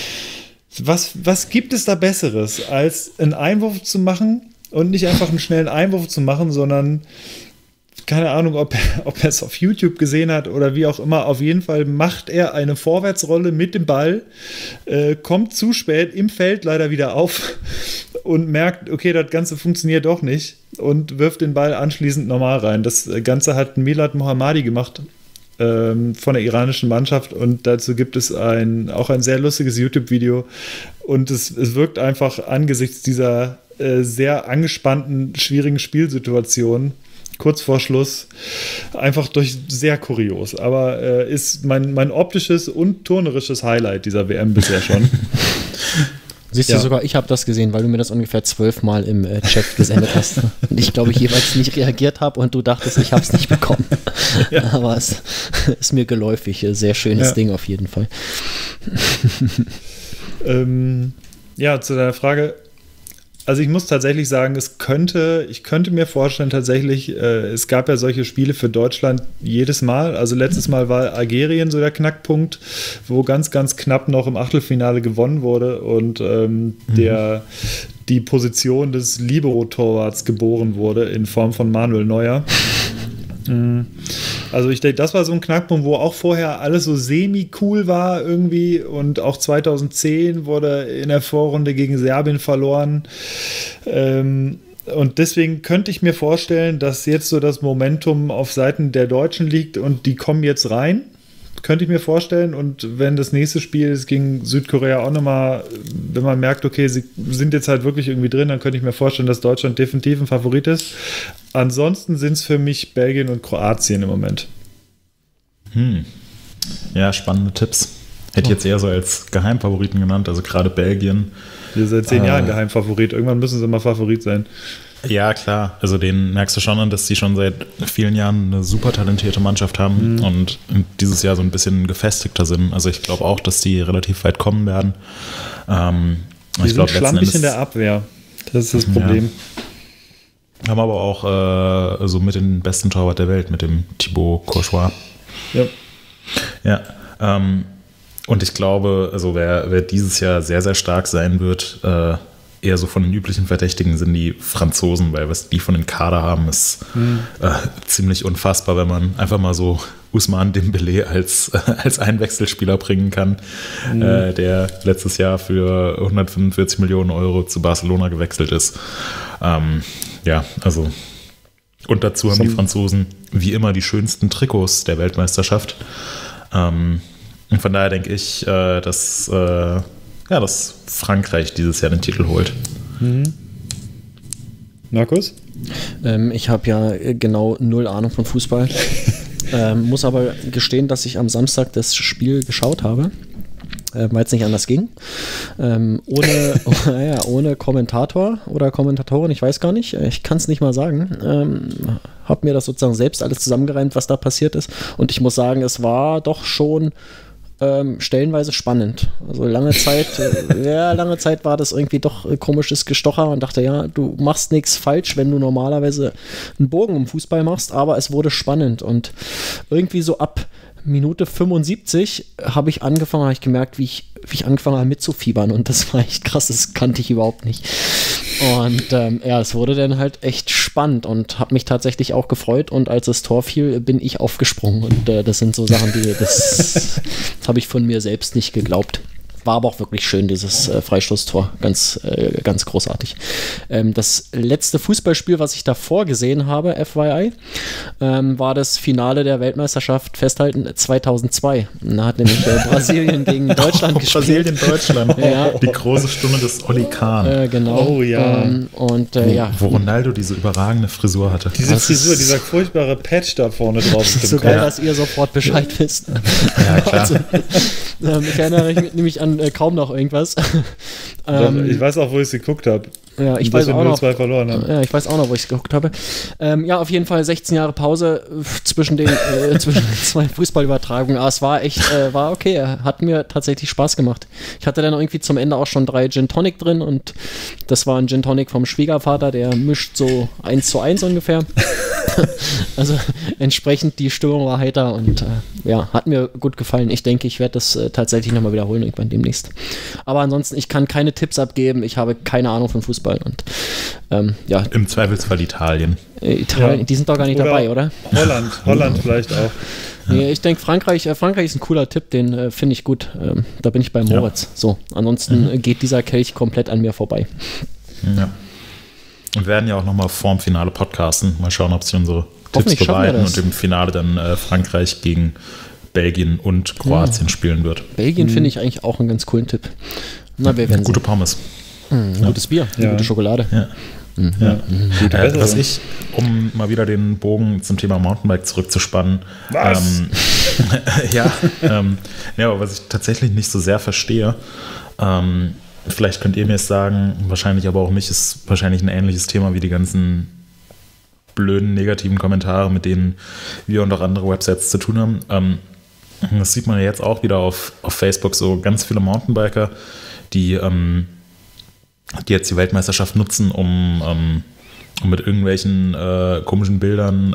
Was gibt es da Besseres, als einen Einwurf zu machen und nicht einfach einen schnellen Einwurf zu machen, sondern keine Ahnung, ob er es auf YouTube gesehen hat oder wie auch immer. Auf jeden Fall macht er eine Vorwärtsrolle mit dem Ball, kommt zu spät im Feld leider wieder auf und merkt, okay, das Ganze funktioniert doch nicht und wirft den Ball anschließend normal rein. Das Ganze hat Milad Mohammadi gemacht von der iranischen Mannschaft und dazu gibt es auch ein sehr lustiges YouTube-Video und es wirkt einfach angesichts dieser sehr angespannten, schwierigen Spielsituation kurz vor Schluss einfach sehr kurios. Aber ist mein optisches und turnerisches Highlight dieser WM bisher schon. Siehst du, sogar ich habe das gesehen, weil du mir das ungefähr 12 Mal im Chat gesendet hast. Und ich glaube, ich jeweils nicht reagiert habe und du dachtest, ich habe es nicht bekommen. Ja. Aber es ist mir geläufig. Sehr schönes Ding auf jeden Fall. Zu deiner Frage. Also ich muss tatsächlich sagen, ich könnte mir vorstellen, tatsächlich, es gab ja solche Spiele für Deutschland jedes Mal. Also letztes Mal war Algerien so der Knackpunkt, wo ganz, ganz knapp noch im Achtelfinale gewonnen wurde und die Position des Libero-Torwarts geboren wurde in Form von Manuel Neuer. Also ich denke, das war so ein Knackpunkt, wo auch vorher alles so semi-cool war irgendwie und auch 2010 wurde in der Vorrunde gegen Serbien verloren und deswegen könnte ich mir vorstellen, dass jetzt so das Momentum auf Seiten der Deutschen liegt und die kommen jetzt rein. Könnte ich mir vorstellen. Und wenn das nächste Spiel ist gegen Südkorea auch nochmal, wenn man merkt, okay, sie sind jetzt halt wirklich irgendwie drin, dann könnte ich mir vorstellen, dass Deutschland definitiv ein Favorit ist. Ansonsten sind es für mich Belgien und Kroatien im Moment. Ja, spannende Tipps. Hätte ich jetzt eher so als Geheimfavoriten genannt, also gerade Belgien. Wir sind seit 10 Jahren Geheimfavorit. Irgendwann müssen sie mal Favorit sein. Ja, klar. Also den merkst du schon an, dass die schon seit vielen Jahren eine super talentierte Mannschaft haben und dieses Jahr so ein bisschen gefestigter sind. Also ich glaube auch, dass die relativ weit kommen werden. Die sind schlampig in der Abwehr. Das ist das Problem. Ja. Haben aber auch so mit den besten Torwart der Welt, mit dem Thibaut Courtois. Ja. Ja. Und ich glaube, also wer dieses Jahr sehr, sehr stark sein wird, eher so von den üblichen Verdächtigen sind die Franzosen, weil was die von den Kader haben, ist ziemlich unfassbar, wenn man einfach mal so Ousmane Dembélé als Einwechselspieler bringen kann, der letztes Jahr für 145 Millionen Euro zu Barcelona gewechselt ist. Also und dazu haben die Franzosen wie immer die schönsten Trikots der Weltmeisterschaft. Und von daher denke ich, dass Frankreich dieses Jahr den Titel holt. Markus? Ich habe ja genau 0 Ahnung von Fußball. Muss aber gestehen, dass ich am Samstag das Spiel geschaut habe, weil es nicht anders ging. Ohne Kommentator oder Kommentatorin, ich weiß gar nicht. Ich kann es nicht mal sagen. Habe mir das sozusagen selbst alles zusammengereimt, was da passiert ist. Und ich muss sagen, es war doch schon stellenweise spannend. Also lange Zeit war das irgendwie doch komisches Gestocher und dachte, ja, du machst nichts falsch, wenn du normalerweise einen Bogen im Fußball machst, aber es wurde spannend und irgendwie so ab Minute 75 habe ich gemerkt, wie ich angefangen habe mitzufiebern und das war echt krass, das kannte ich überhaupt nicht. Und es wurde dann halt echt spannend und habe mich tatsächlich auch gefreut und als das Tor fiel, bin ich aufgesprungen und das sind so Sachen, das habe ich von mir selbst nicht geglaubt. War aber auch wirklich schön, dieses Freistoßtor. Ganz großartig. Das letzte Fußballspiel, was ich davor gesehen habe, FYI, war das Finale der Weltmeisterschaft, festhalten, 2002. Da hat nämlich Brasilien gegen Deutschland gespielt. Brasilien-Deutschland. Ja. Die große Stunde des Oli Kahn. Genau. Oh ja. Wo Ronaldo diese überragende Frisur hatte. Diese Frisur, dieser furchtbare Patch da vorne drauf. So geil, dass ihr sofort Bescheid wisst. Ja, klar. Also, ich erinnere mich nämlich an kaum noch irgendwas. Ich weiß auch, wo ich es geguckt habe. Ja, ich weiß auch noch. Verloren haben. Ja, ich weiß auch noch, wo ich es geguckt habe. Auf jeden Fall 16 Jahre Pause zwischen den zwei Fußballübertragungen. Aber es war echt, war okay. Hat mir tatsächlich Spaß gemacht. Ich hatte dann irgendwie zum Ende auch schon 3 Gin Tonic drin und das war ein Gin Tonic vom Schwiegervater, der mischt so 1:1 ungefähr. Also entsprechend die Stimmung war heiter und hat mir gut gefallen. Ich denke, ich werde das tatsächlich nochmal wiederholen irgendwann demnächst. Aber ansonsten, ich kann keine Tipps abgeben. Ich habe keine Ahnung von Fußball und im Zweifelsfall Italien. Italien, die sind doch gar nicht dabei, oder? Holland vielleicht auch. Nee, ich denke, Frankreich ist ein cooler Tipp, den finde ich gut. Da bin ich bei Moritz. Ja. So, ansonsten geht dieser Kelch komplett an mir vorbei. Ja. Und werden ja auch nochmal vorm Finale podcasten. Mal schauen, ob sich unsere Tipps bewahrheiten und im Finale dann Frankreich gegen Belgien und Kroatien spielen wird. Belgien finde ich eigentlich auch einen ganz coolen Tipp. Na, wir werden gute Pommes. Gutes Bier, gute Schokolade. Ja. Was ich, um mal wieder den Bogen zum Thema Mountainbike zurückzuspannen, aber was ich tatsächlich nicht so sehr verstehe, vielleicht könnt ihr mir es sagen, wahrscheinlich aber auch nicht, ist wahrscheinlich ein ähnliches Thema wie die ganzen blöden, negativen Kommentare, mit denen wir und auch andere Websites zu tun haben. Das sieht man ja jetzt auch wieder auf Facebook, so ganz viele Mountainbiker, die jetzt die Weltmeisterschaft nutzen, um mit irgendwelchen komischen Bildern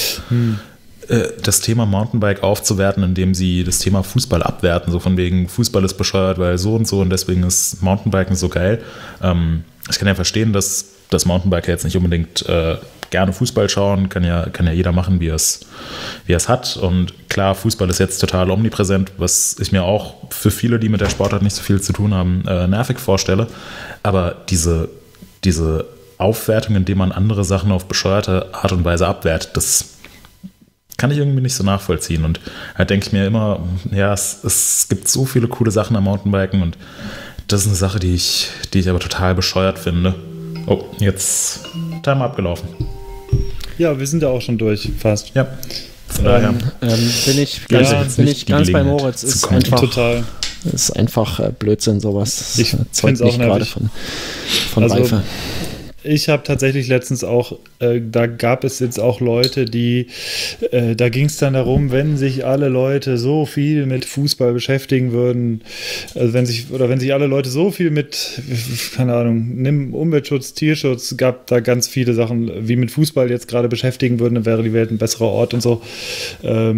das Thema Mountainbike aufzuwerten, indem sie das Thema Fußball abwerten, so von wegen Fußball ist bescheuert, weil so und deswegen ist Mountainbiken so geil. Ich kann ja verstehen, dass das Mountainbiker jetzt nicht unbedingt gerne Fußball schauen, kann ja jeder machen, wie er es hat. Und klar, Fußball ist jetzt total omnipräsent, was ich mir auch für viele, die mit der Sportart nicht so viel zu tun haben, nervig vorstelle. Aber diese Aufwertung, indem man andere Sachen auf bescheuerte Art und Weise abwertet, das kann ich irgendwie nicht so nachvollziehen. Und da denke ich mir immer, ja, es gibt so viele coole Sachen am Mountainbiken und das ist eine Sache, die ich aber total bescheuert finde. Oh, jetzt Timer abgelaufen. Ja, wir sind ja auch schon durch, fast. Ja. Von daher bin ich ganz bei Moritz. Ist einfach Blödsinn, sowas. Ich finde es auch nervig. Von Reife. Ich habe tatsächlich letztens auch, da gab es jetzt auch Leute, da ging es dann darum, wenn sich alle Leute so viel mit Fußball beschäftigen würden, also wenn sich alle Leute so viel mit, keine Ahnung, Umweltschutz, Tierschutz, gab da ganz viele Sachen, wie mit Fußball jetzt gerade beschäftigen würden, dann wäre die Welt ein besserer Ort und so.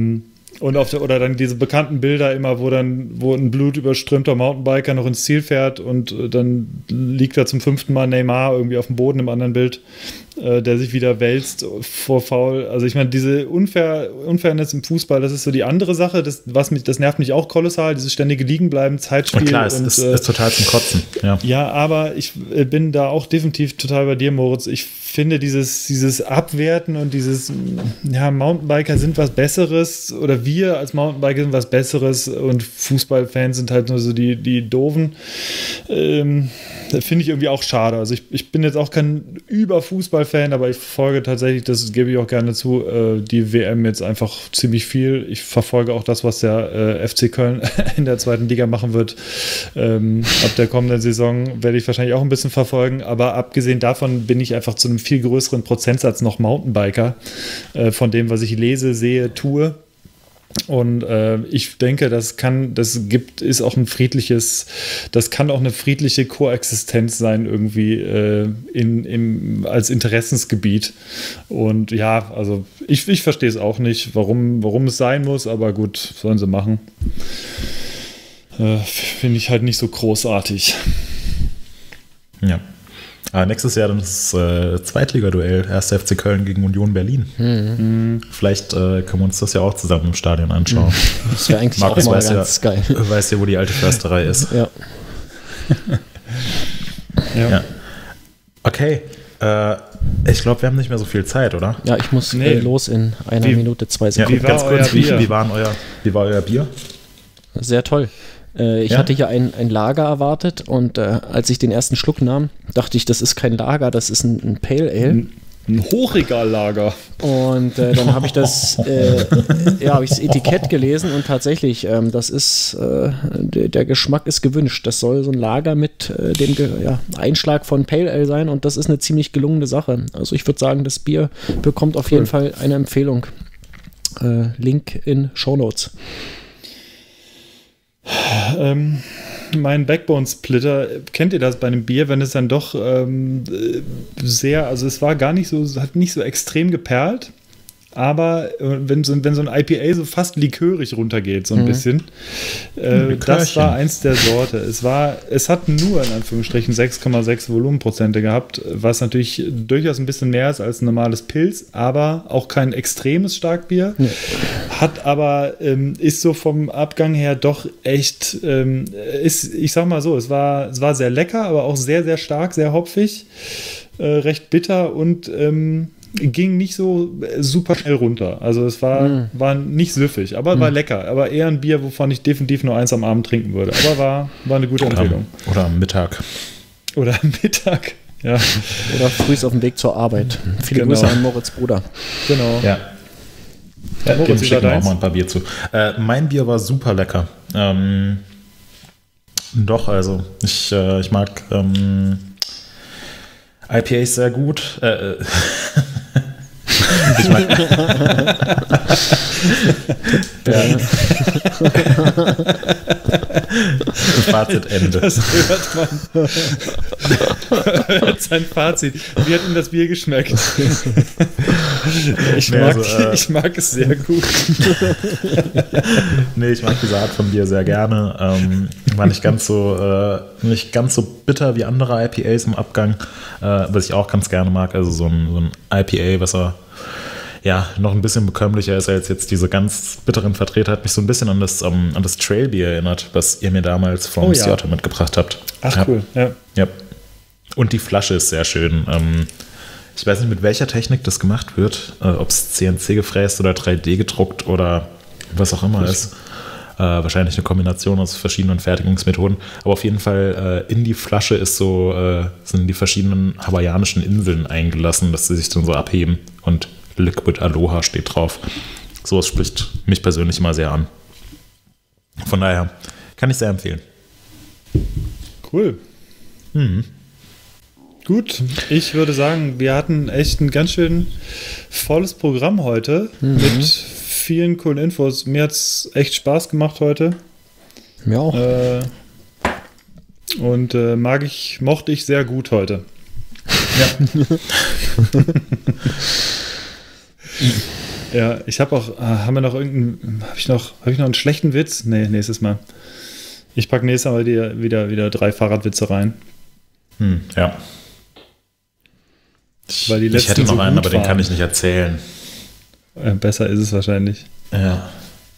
Und oder dann diese bekannten Bilder immer, wo ein blutüberströmter Mountainbiker noch ins Ziel fährt und dann liegt da zum 5. Mal Neymar irgendwie auf dem Boden im anderen Bild, der sich wieder wälzt vor Foul. Also ich meine, diese Unfairness im Fußball, das ist so die andere Sache, das nervt mich auch kolossal, dieses ständige Liegenbleiben, Zeitspiel. Und klar, es ist total zum Kotzen. Ja, aber ich bin da auch definitiv total bei dir, Moritz. Ich finde dieses Abwerten und dieses, Mountainbiker sind was Besseres oder wir als Mountainbiker sind was Besseres und Fußballfans sind halt nur so die Doofen. Das finde ich irgendwie auch schade. Also ich bin jetzt auch kein Überfußballfan, aber ich verfolge tatsächlich, das gebe ich auch gerne zu, die WM jetzt einfach ziemlich viel. Ich verfolge auch das, was der FC Köln in der 2. Liga machen wird. Ab der kommenden Saison werde ich wahrscheinlich auch ein bisschen verfolgen, aber abgesehen davon bin ich einfach zu einem viel größeren Prozentsatz noch Mountainbiker, von dem, was ich lese, sehe, tue. Und ich denke, das kann auch eine friedliche Koexistenz sein irgendwie als Interessensgebiet. Und ja, also ich verstehe es auch nicht, warum es sein muss, aber gut, sollen sie machen. Finde ich halt nicht so großartig. Ja. Nächstes Jahr dann das Zweitligaduell, 1. FC Köln gegen Union Berlin. Vielleicht können wir uns das ja auch zusammen im Stadion anschauen. Das wäre eigentlich Markus auch mal ganz geil. Weiß ja, wo die alte Försterei ist. Ja. Ja. Okay, ich glaube, wir haben nicht mehr so viel Zeit, oder? Ja, ich muss los in einer Minute 2 Sekunden. Ganz kurz, wie war euer Bier? Sehr toll. Ich hatte hier ein Lager erwartet und als ich den ersten Schluck nahm, dachte ich, das ist kein Lager, das ist ein Pale Ale. Ein Hochregallager. Und dann habe ich das Etikett gelesen und tatsächlich, das ist, der Geschmack ist gewünscht. Das soll so ein Lager mit dem Einschlag von Pale Ale sein und das ist eine ziemlich gelungene Sache. Also ich würde sagen, das Bier bekommt auf jeden Fall eine Empfehlung. Link in Shownotes. Mein Backbone-Splitter, kennt ihr das bei einem Bier, wenn es dann doch also es war gar nicht so, hat nicht so extrem geperlt, aber wenn so ein IPA so fast likörig runtergeht, so ein bisschen, das war eins der Sorte. Es hat nur in Anführungsstrichen 6,6 Volumenprozente gehabt, was natürlich durchaus ein bisschen mehr ist als ein normales Pils, aber auch kein extremes Starkbier. Nee. Hat aber, ist so vom Abgang her doch echt, ich sag mal so, es war sehr lecker, aber auch sehr, sehr stark, sehr hopfig, recht bitter und ging nicht so super schnell runter. Also es war nicht süffig, aber war lecker. Aber eher ein Bier, wovon ich definitiv nur eins am Abend trinken würde. Aber war eine gute Empfehlung. Oder am Mittag. Ja. Oder früh auf dem Weg zur Arbeit. Viele Grüße an Moritz Bruder. Genau. Ja. Dem schicken wir auch mal ein paar Bier zu. Mein Bier war super lecker. Doch, also ich mag IPAs sehr gut. Ich mag Fazitende. Das hört man. Hört sein Fazit. Wie hat ihm das Bier geschmeckt? Ich mag es sehr gut. Nee, ich mag diese Art von Bier sehr gerne. War nicht ganz so bitter wie andere IPAs im Abgang, was ich auch ganz gerne mag. Also so ein IPA, was noch ein bisschen bekömmlicher ist als jetzt diese ganz bitteren Vertreter, hat mich so ein bisschen an das Trailbier erinnert, was ihr mir damals vom Seattle mitgebracht habt. Ach, cool. Ja. Und die Flasche ist sehr schön. Ich weiß nicht, mit welcher Technik das gemacht wird, ob es CNC gefräst oder 3D gedruckt oder was auch immer ist. Wahrscheinlich eine Kombination aus verschiedenen Fertigungsmethoden. Aber auf jeden Fall in die Flasche sind die verschiedenen hawaiianischen Inseln eingelassen, dass sie sich dann so abheben. Und Liquid Aloha steht drauf. Sowas spricht mich persönlich immer sehr an. Von daher kann ich sehr empfehlen. Cool. Gut, ich würde sagen, wir hatten echt ein ganz schön volles Programm heute mit vielen coolen Infos. Mir hat es echt Spaß gemacht heute. Mir auch. Und mochte ich sehr gut heute. Ja. Ja, ich habe auch, haben wir noch irgendeinen, habe ich noch einen schlechten Witz? Nee, nächstes Mal. Ich packe nächstes Mal wieder 3 Fahrradwitze rein. Ja. Weil die Ich letzten hätte noch so einen, gut aber den kann waren. ich nicht erzählen. Besser ist es wahrscheinlich. Ja.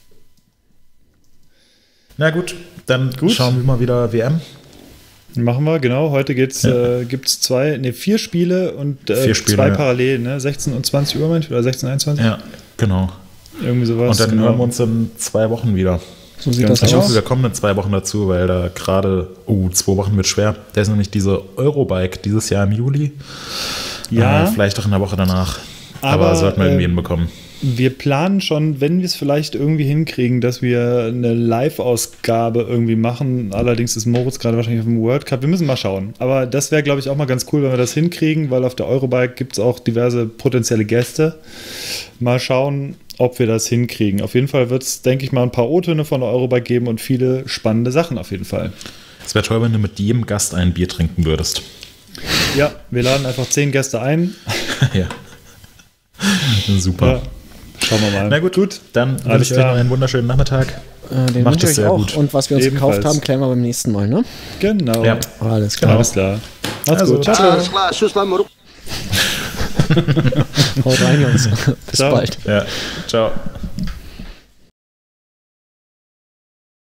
Na gut, dann schauen wir mal wieder WM. Machen wir, genau. Heute gibt es 4 Spiele und 4 Spiele, 2 ja. parallel, ne? 16 und 20 Uhr, Mensch, oder 16, 21? Ja, genau. Irgendwie sowas. Und dann genau. hören wir uns in 2 Wochen wieder. So sieht Ganz das Ich genau. aus. hoffe, wir kommen in 2 Wochen dazu, weil da gerade, 2 Wochen wird schwer. Da ist nämlich diese Eurobike dieses Jahr im Juli. Ja. Vielleicht auch in der Woche danach. Aber, Aber sollten wir irgendwie hinbekommen. Wir planen schon, wenn wir es vielleicht irgendwie hinkriegen, dass wir eine Live-Ausgabe irgendwie machen. Allerdings ist Moritz gerade wahrscheinlich auf dem World Cup. Wir müssen mal schauen. Aber das wäre, glaube ich, auch mal ganz cool, wenn wir das hinkriegen, weil auf der Eurobike gibt es auch diverse potenzielle Gäste. Mal schauen, ob wir das hinkriegen. Auf jeden Fall wird es, denke ich mal, ein paar O-Töne von der Eurobike geben und viele spannende Sachen auf jeden Fall. Es wäre toll, wenn du mit jedem Gast ein Bier trinken würdest. Ja, wir laden einfach 10 Gäste ein. Ja. Super. Ja, schauen wir mal. Na gut. Dann wünsche Alles ich euch noch klar. einen wunderschönen Nachmittag. Den Macht wünsche es ich sehr auch. gut. Und was wir uns Ebenfalls. gekauft haben, klären wir beim nächsten Mal, ne? Genau. Ja. Alles klar. Alles klar. Macht's Also, gut. ciao. Alles klar, tschüss, Lammer. Haut rein, Jungs. Bis Ciao. bald. Ja. Ciao.